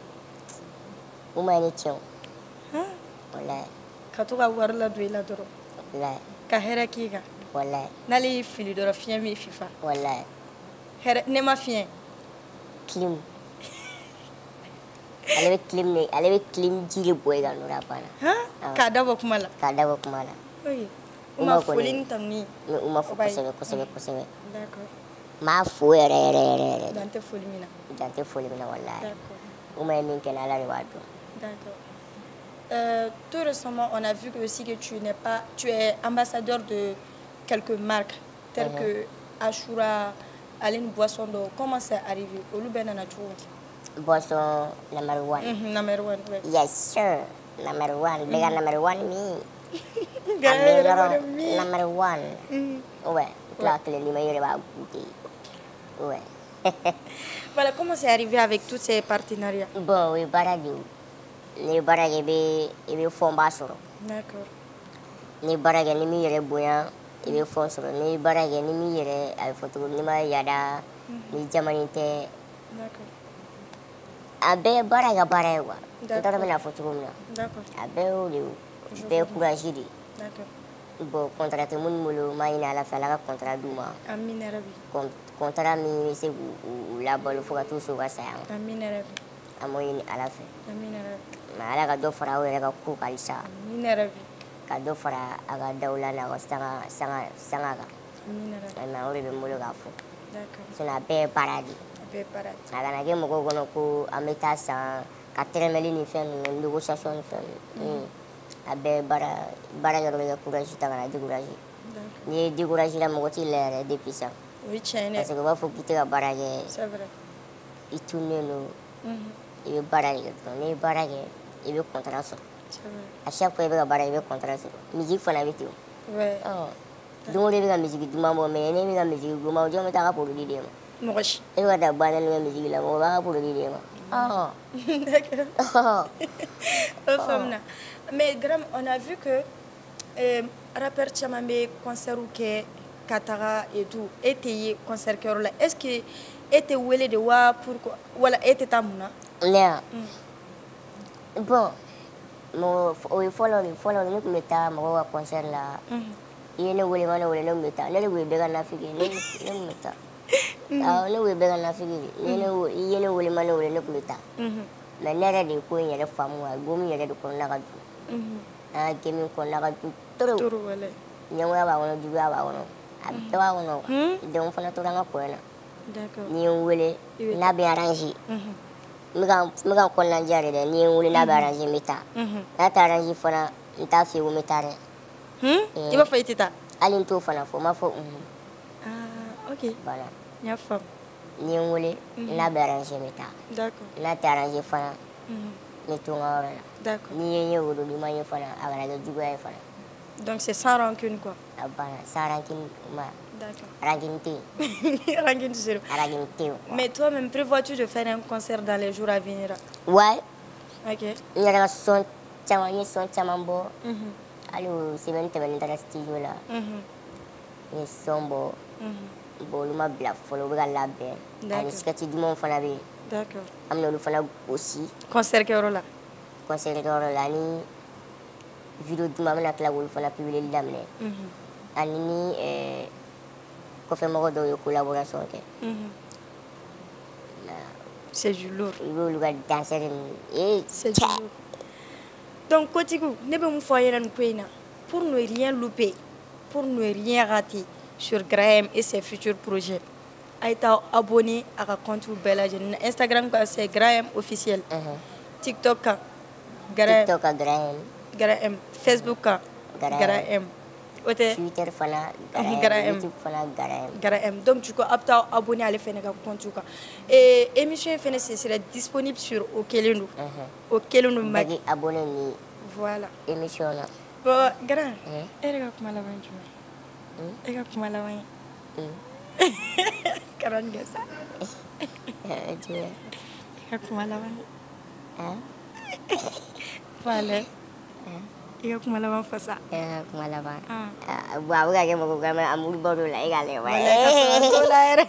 Uma ye ne tiɲɛ o. Han. Walayi. Ka to ka wari ladon i la dɔrɔn. Walayi. Ka hɛrɛ k'i kan. Walayi. N'ale y'i fili dɔrɔn fiɲɛ b'i fifa. Walayi. Hɛrɛ ne ma fiɲɛ. Clim. Ale bɛ clim de ale bɛ clim ji de bɔ i kan n'o de a banna. Han. K'a dabɔ kuma la. K'a dabɔ kuma la. Oui. Uma foli ni tanuni. N bɛ Uma fo kosɛbɛ kosɛbɛ kosɛbɛ. D'accord. N b'a fo yɛrɛ yɛrɛ yɛrɛ yɛrɛ. Dan tɛ foli min na. Dan tɛ foli min na walayi. D'accord. Uma ye min kɛ Ala de b'a dɔn. D'accord. Euh, tout récemment, on a vu que aussi que tu n'es pas, tu es ambassadeur de quelques marques telles uh -huh. que Ashura, Aline Boisson d'eau. Comment c'est arrivé? Olu bɛ nana cogo di? Boisson number one. Mm -hmm, number one. Ouais. Yes sir. Number one. Bega mm -hmm. number one me. Number, number one. Mm -hmm. Ouais. Là que les meilleurs va goûter. Ouais. Voilà, comment c'est arrivé avec tous ces partenariats? Bon, oui, baragi. Ni baragi be ibe fond ba soro. D'accord. Ni baragi ni mi yere boya ibe fond soro. Ni baragi ni mi yere ay photo ni ma yada ni jamani te. D'accord. Abe baraga baraga. Ndara bena photo mina. D'accord. Abe o le be courage di. D'accord. Bon, contrat te mun mulu ma ina la fa la contrat duma. Amina rabi. Contrat mi se la bolo fo ka to so ka saya. Amina rabi. Amoyin ala fe. Amina rabi. Ma ala ka do fara o yɛrɛ ka ko kalisa. Amina rabi. Ka do fara a ka dawla na ka sanga sanga sanga kan. Amina rabi. Ma o de bɛ n bolo k'a fɔ. D'accord. Sinon a bɛɛ ye baara de. A bɛɛ ye baara de. A kana kɛ mɔgɔw kɔnɔ ko an bɛ taa san ka tɛrɛmɛli ni fɛn ninnu négociation ni fɛn ninnu. A bɛɛ ye baara baara yɔrɔ bɛ kɛ courage ta kana découragé. N'i ye découragé la mɔgɔ t'i la yɛrɛ depuis ça. Oui, tiens. Parce que b'a fɔ k'i tɛ ka baara kɛ. C'est vrai. I tunnen don. Mhm. I bɛ baara de kɛ dɔrɔn n'i ye baara kɛ i bɛ contrat sɔrɔ. C'est vrai. À chaque fois i bɛ ka baara kɛ i bɛ contrat sɔrɔ. Musique fana bɛ ten. Ouais. Ɔ don o don i bɛ ka musique duman bɔ mais n'e bɛ ka musique goman jɔn bɛ taa a ka produit d'e ma. Mɔgɔ si. E bɛ ka taa ba naani kɛ musique la mɔgɔ b'a ka produit d'e ma. Ɔ. D'accord. Au femme mais Gram, on a vu que euh, rappeur caman bɛ concert kɛ ka taga et tout e tɛ ye concert kɛyɔrɔ la est ce que e tɛ wele de wa pourquoi wala e tɛ taa mun na. Ne ya. Bon mɔgɔ o ye fɔlɔ de fɔlɔ ne tun bɛ taa mɔgɔw ka concert la. I ye ne wele ma ne wele ne tun bɛ taa ne de tun ye bɛɛ ka nafiki ne ne tun bɛ taa. Awɔ ne tun ye bɛɛ ka nafiki ne ne i ye ne wele ma ne wele ne tun bɛ taa. Mais ne yɛrɛ de ye ko in yɛrɛ faamu wa gomi yɛrɛ de kɔnɔna ka jugu. An ka game kɔnɔna ka jugu trop. Trop walayi. Ɲɛgoya b'a kɔnɔ juguya b'a kɔnɔ a bɛɛ b'a kɔnɔ quoi. Donc n fana tora n ka coin na. D'accord. N'i ye n wele n'a bɛ arranger. N bɛ ka n bɛ ka n kɔnɔnadiya de dɛ n'i ye n wele n'a bɛ arranger n bɛ taa. N'a tɛ arranger fana n t'a f'i ye ko n bɛ taa dɛ. I b'a fɔ i tɛ taa. Hali n t'o fana fɔ n b'a fɔ unhun. Ah ok. Voilà. N y'a faamu. N'i ye n wele n'a bɛ arranger n bɛ taa. D'accord. N'a tɛ arranger fana n bɛ to n ka yɔrɔ la. D'accord. N'i ye n ye o don n'i ma n ye fana a kana kɛ juguya ye fana. Donc c'est sans rancune quoi. A banna sans rancune ma. D'accord. Rancune tɛ yen. Rancune zéro. Rancune tɛ yen. Mais toi-même, prévois-tu de faire un concert dans les jours à venir? Ouais. Ok. N yɛrɛ ka son caman n ye son caman bɔ. Hali o semaine tɛmɛnen n taara studio la. N ye son bɔ. Bon olu ma bila fɔlɔ u bɛ ka labɛn. Ani sketch dumanw fana bɛ yen. D'accord. An bɛna olu fana gosi. Concert kɛyɔrɔ la. Concert kɛyɔrɔ la ani video duman an bɛna tila k'olu fana publier daminɛ. Ani ni ɛɛ kɔfɛmɔgɔ dɔw ye collaboration kɛ. C'est du lourd. I b'olu ka danseur ninnu ee C'est du lourd. Donc Kotigu ne bɛ mun fɔ a ɲɛna nin ko in na pour ne rien louper pour ne rien rater sur Graham et ses futurs projets a ye taa abonné a ka compte bɛɛ lajɛlen na Instagram kan c'est Graham officiel. TikTok kan Graham. TikTok kan Graham. Graham. Facebook kan Graham. O tɛ. Twitter fana Graham. YouTube fana Graham. Graham. Donc du coup a bɛ taa abonné ale fɛnɛ ka compte kan et émission in fɛnɛ ce serait disponible sur o kelen don. O kelen don ma. Bɛɛ k'i abonné ni voilà émission na. Bon Graham e yɛrɛ ka kuma laban ye jumɛn ye? E ka kuma laban ye? Kana nin kɛ sa. Jumɛn? E ka kuma laban ye? Fale. I ka kuma laban fɔ sa. E ka kuma laban. Bon a bɛ ka kɛ mɔgɔ kan mɛ a muru bɔ l'o la e k'a lajɛ. Walayi ka sɔrɔ t'o la yɛrɛ.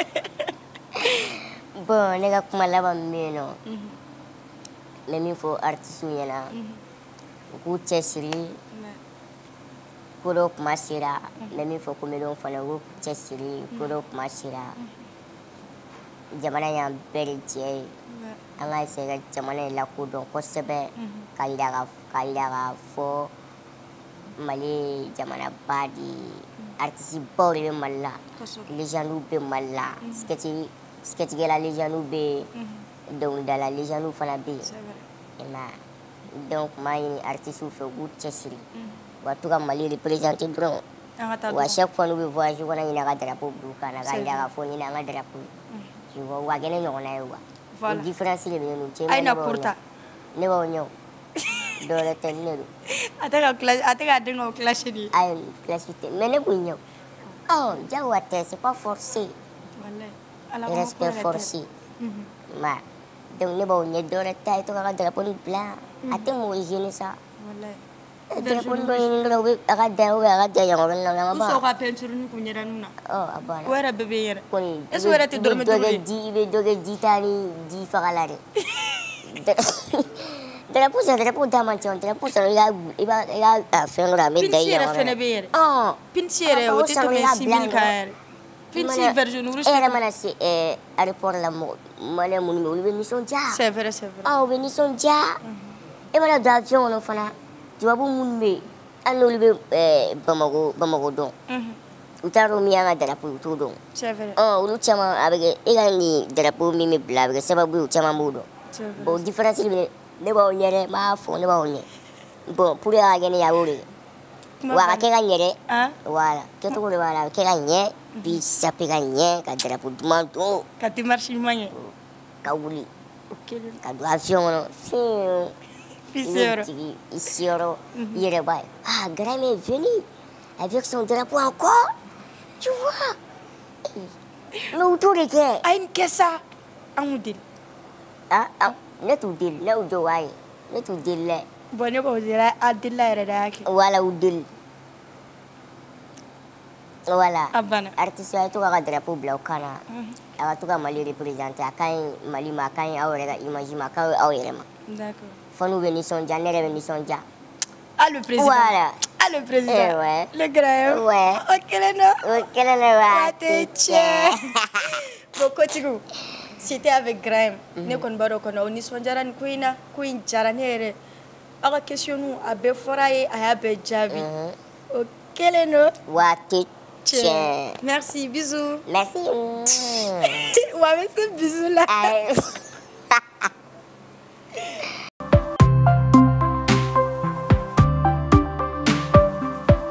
Bon ne ka kuma laban min bɛ yen nɔ n bɛ min fɔ artistes ɲɛna u k'u cɛsiri ko dɔ kuma sera n bɛ min fɔ comédiens fana u k'u cɛsiri ko dɔ kuma sera jamana y'an bɛɛ de jɛ ye an ka essayer ka jamana in lakodɔn kosɛbɛ ka yira ka ka yira ka fɔ Mali ye jamanaba de ye artistes baw de bɛ Mali la légendes bɛ Mali la sketch sketchkɛla légendes bɛ yen dɔnkilidala légendes fana bɛ yen i m'a ye donc n b'a ɲini artistes fɛ u k'u cɛsiri u ka to ka Mali représenter dɔrɔn wa chaque fois n'u bɛ voyage u kana ɲinɛ a ka drapeau bila u kan na k'a yira k'a fɔ nin de y'an ka drapeau ye tu vois u ka kɛ ne ɲɔgɔnna ye quoi o différence de bɛ ne n'u cɛ a ye na pourta ne b'aw ɲɛ o dɔwɛrɛ tɛ ne don a tɛ ka clash a tɛ k'a den ka o clash de ye ayi clash tɛ mais ne b'u ɲɛ o ɔ diyagoya tɛ c'est pas forcé respect forcé ma donc ne b'aw ɲɛ dɔwɛrɛ tɛ a ye to k'a ka drapeau nin bila a tɛ mɔgɔ gêner sa drapeau dɔ ɲini dɔrɔn u bɛ a ka da ou bien a ka da yankɔrɔnin na an ka ban u sɔn ka peinture ni k'u ɲɛdaniw na ɔ a banna o yɛrɛ bɛɛ bɛ yen yɛrɛ kɔni est ce que o yɛrɛ tɛ dɔrɔmɛ duuru de i bɛ dɔ kɛ ji ta ni ji faga la dɛ drapeau san drapeau da man ca drapeau san i b'a i b'a fɛn dɔ a bɛ da i yankɔrɔ pinci yɛrɛ fɛnɛ bɛ yen yɛrɛ pinci yɛrɛ o tɛ tɛmɛ six mille kan yɛrɛ pinci version rouge e yɛrɛ mana se aéroport la mɔgɔ maliyɛn minnu bɛ olu bɛ nisɔndiya c'est vrai c'est vrai u bɛ nisɔndiya e mana don avion kɔnɔ fana tubabu minnu bɛ yen hali n'olu bɛ Bamako Bamako dɔn u t'a dɔn min y'an ka drapeau ye u t'o dɔn c'est vrai olu caman a bɛ kɛ e ka nin drapeau min bɛ bila a bɛ kɛ sababu ye u caman b'o dɔn bon différence bɛ ne b'aw ɲɛ dɛ n b'a fɔ ne b'aw ɲɛ bon pour que a ka kɛ ne ye a b'o de kɛ wa a ka kɛ ka ɲɛ dɛ voilà kɛcogo de b'a la a bɛ kɛ ka ɲɛ Puis ça peut gagner, quand tu as pour tout le monde, quand tu marches moyen. Quand vous voulez. Ok. Quand tu as avion, c'est. Ici, ici, il est là-bas. Ah, Graham est venu avec son drapeau encore. Tu vois? Nous, autour de quoi? Ah, une caisse à un modèle. Ah, ah, n'est tout deal, n'est tout deal, n'est tout deal. Bon, ne pas dire à deal là, est voilà, ou deal. Voilà. Abana. Artiste, tu as un drapeau blanc, kana. Alors, tu as Mali représenté, à quand Mali ma quand aurega imagine ma quand aurema. D'accord. Faut nous venir son dia, n'est venir son dia. Ah, le président. Voilà. Ah, le président. Eh ouais. Le grand. Ouais. Ok, là, non. Ok, là, là. Bon, continue. C'était avec Graham. Ne kon baro kono ni sonjaran kuina kuin jaranere. Aga question nous abe foraye ayabe jabi. Ok, là, non. Wati. Merci, bisous. Merci. Ouais, mais c'est bisous là.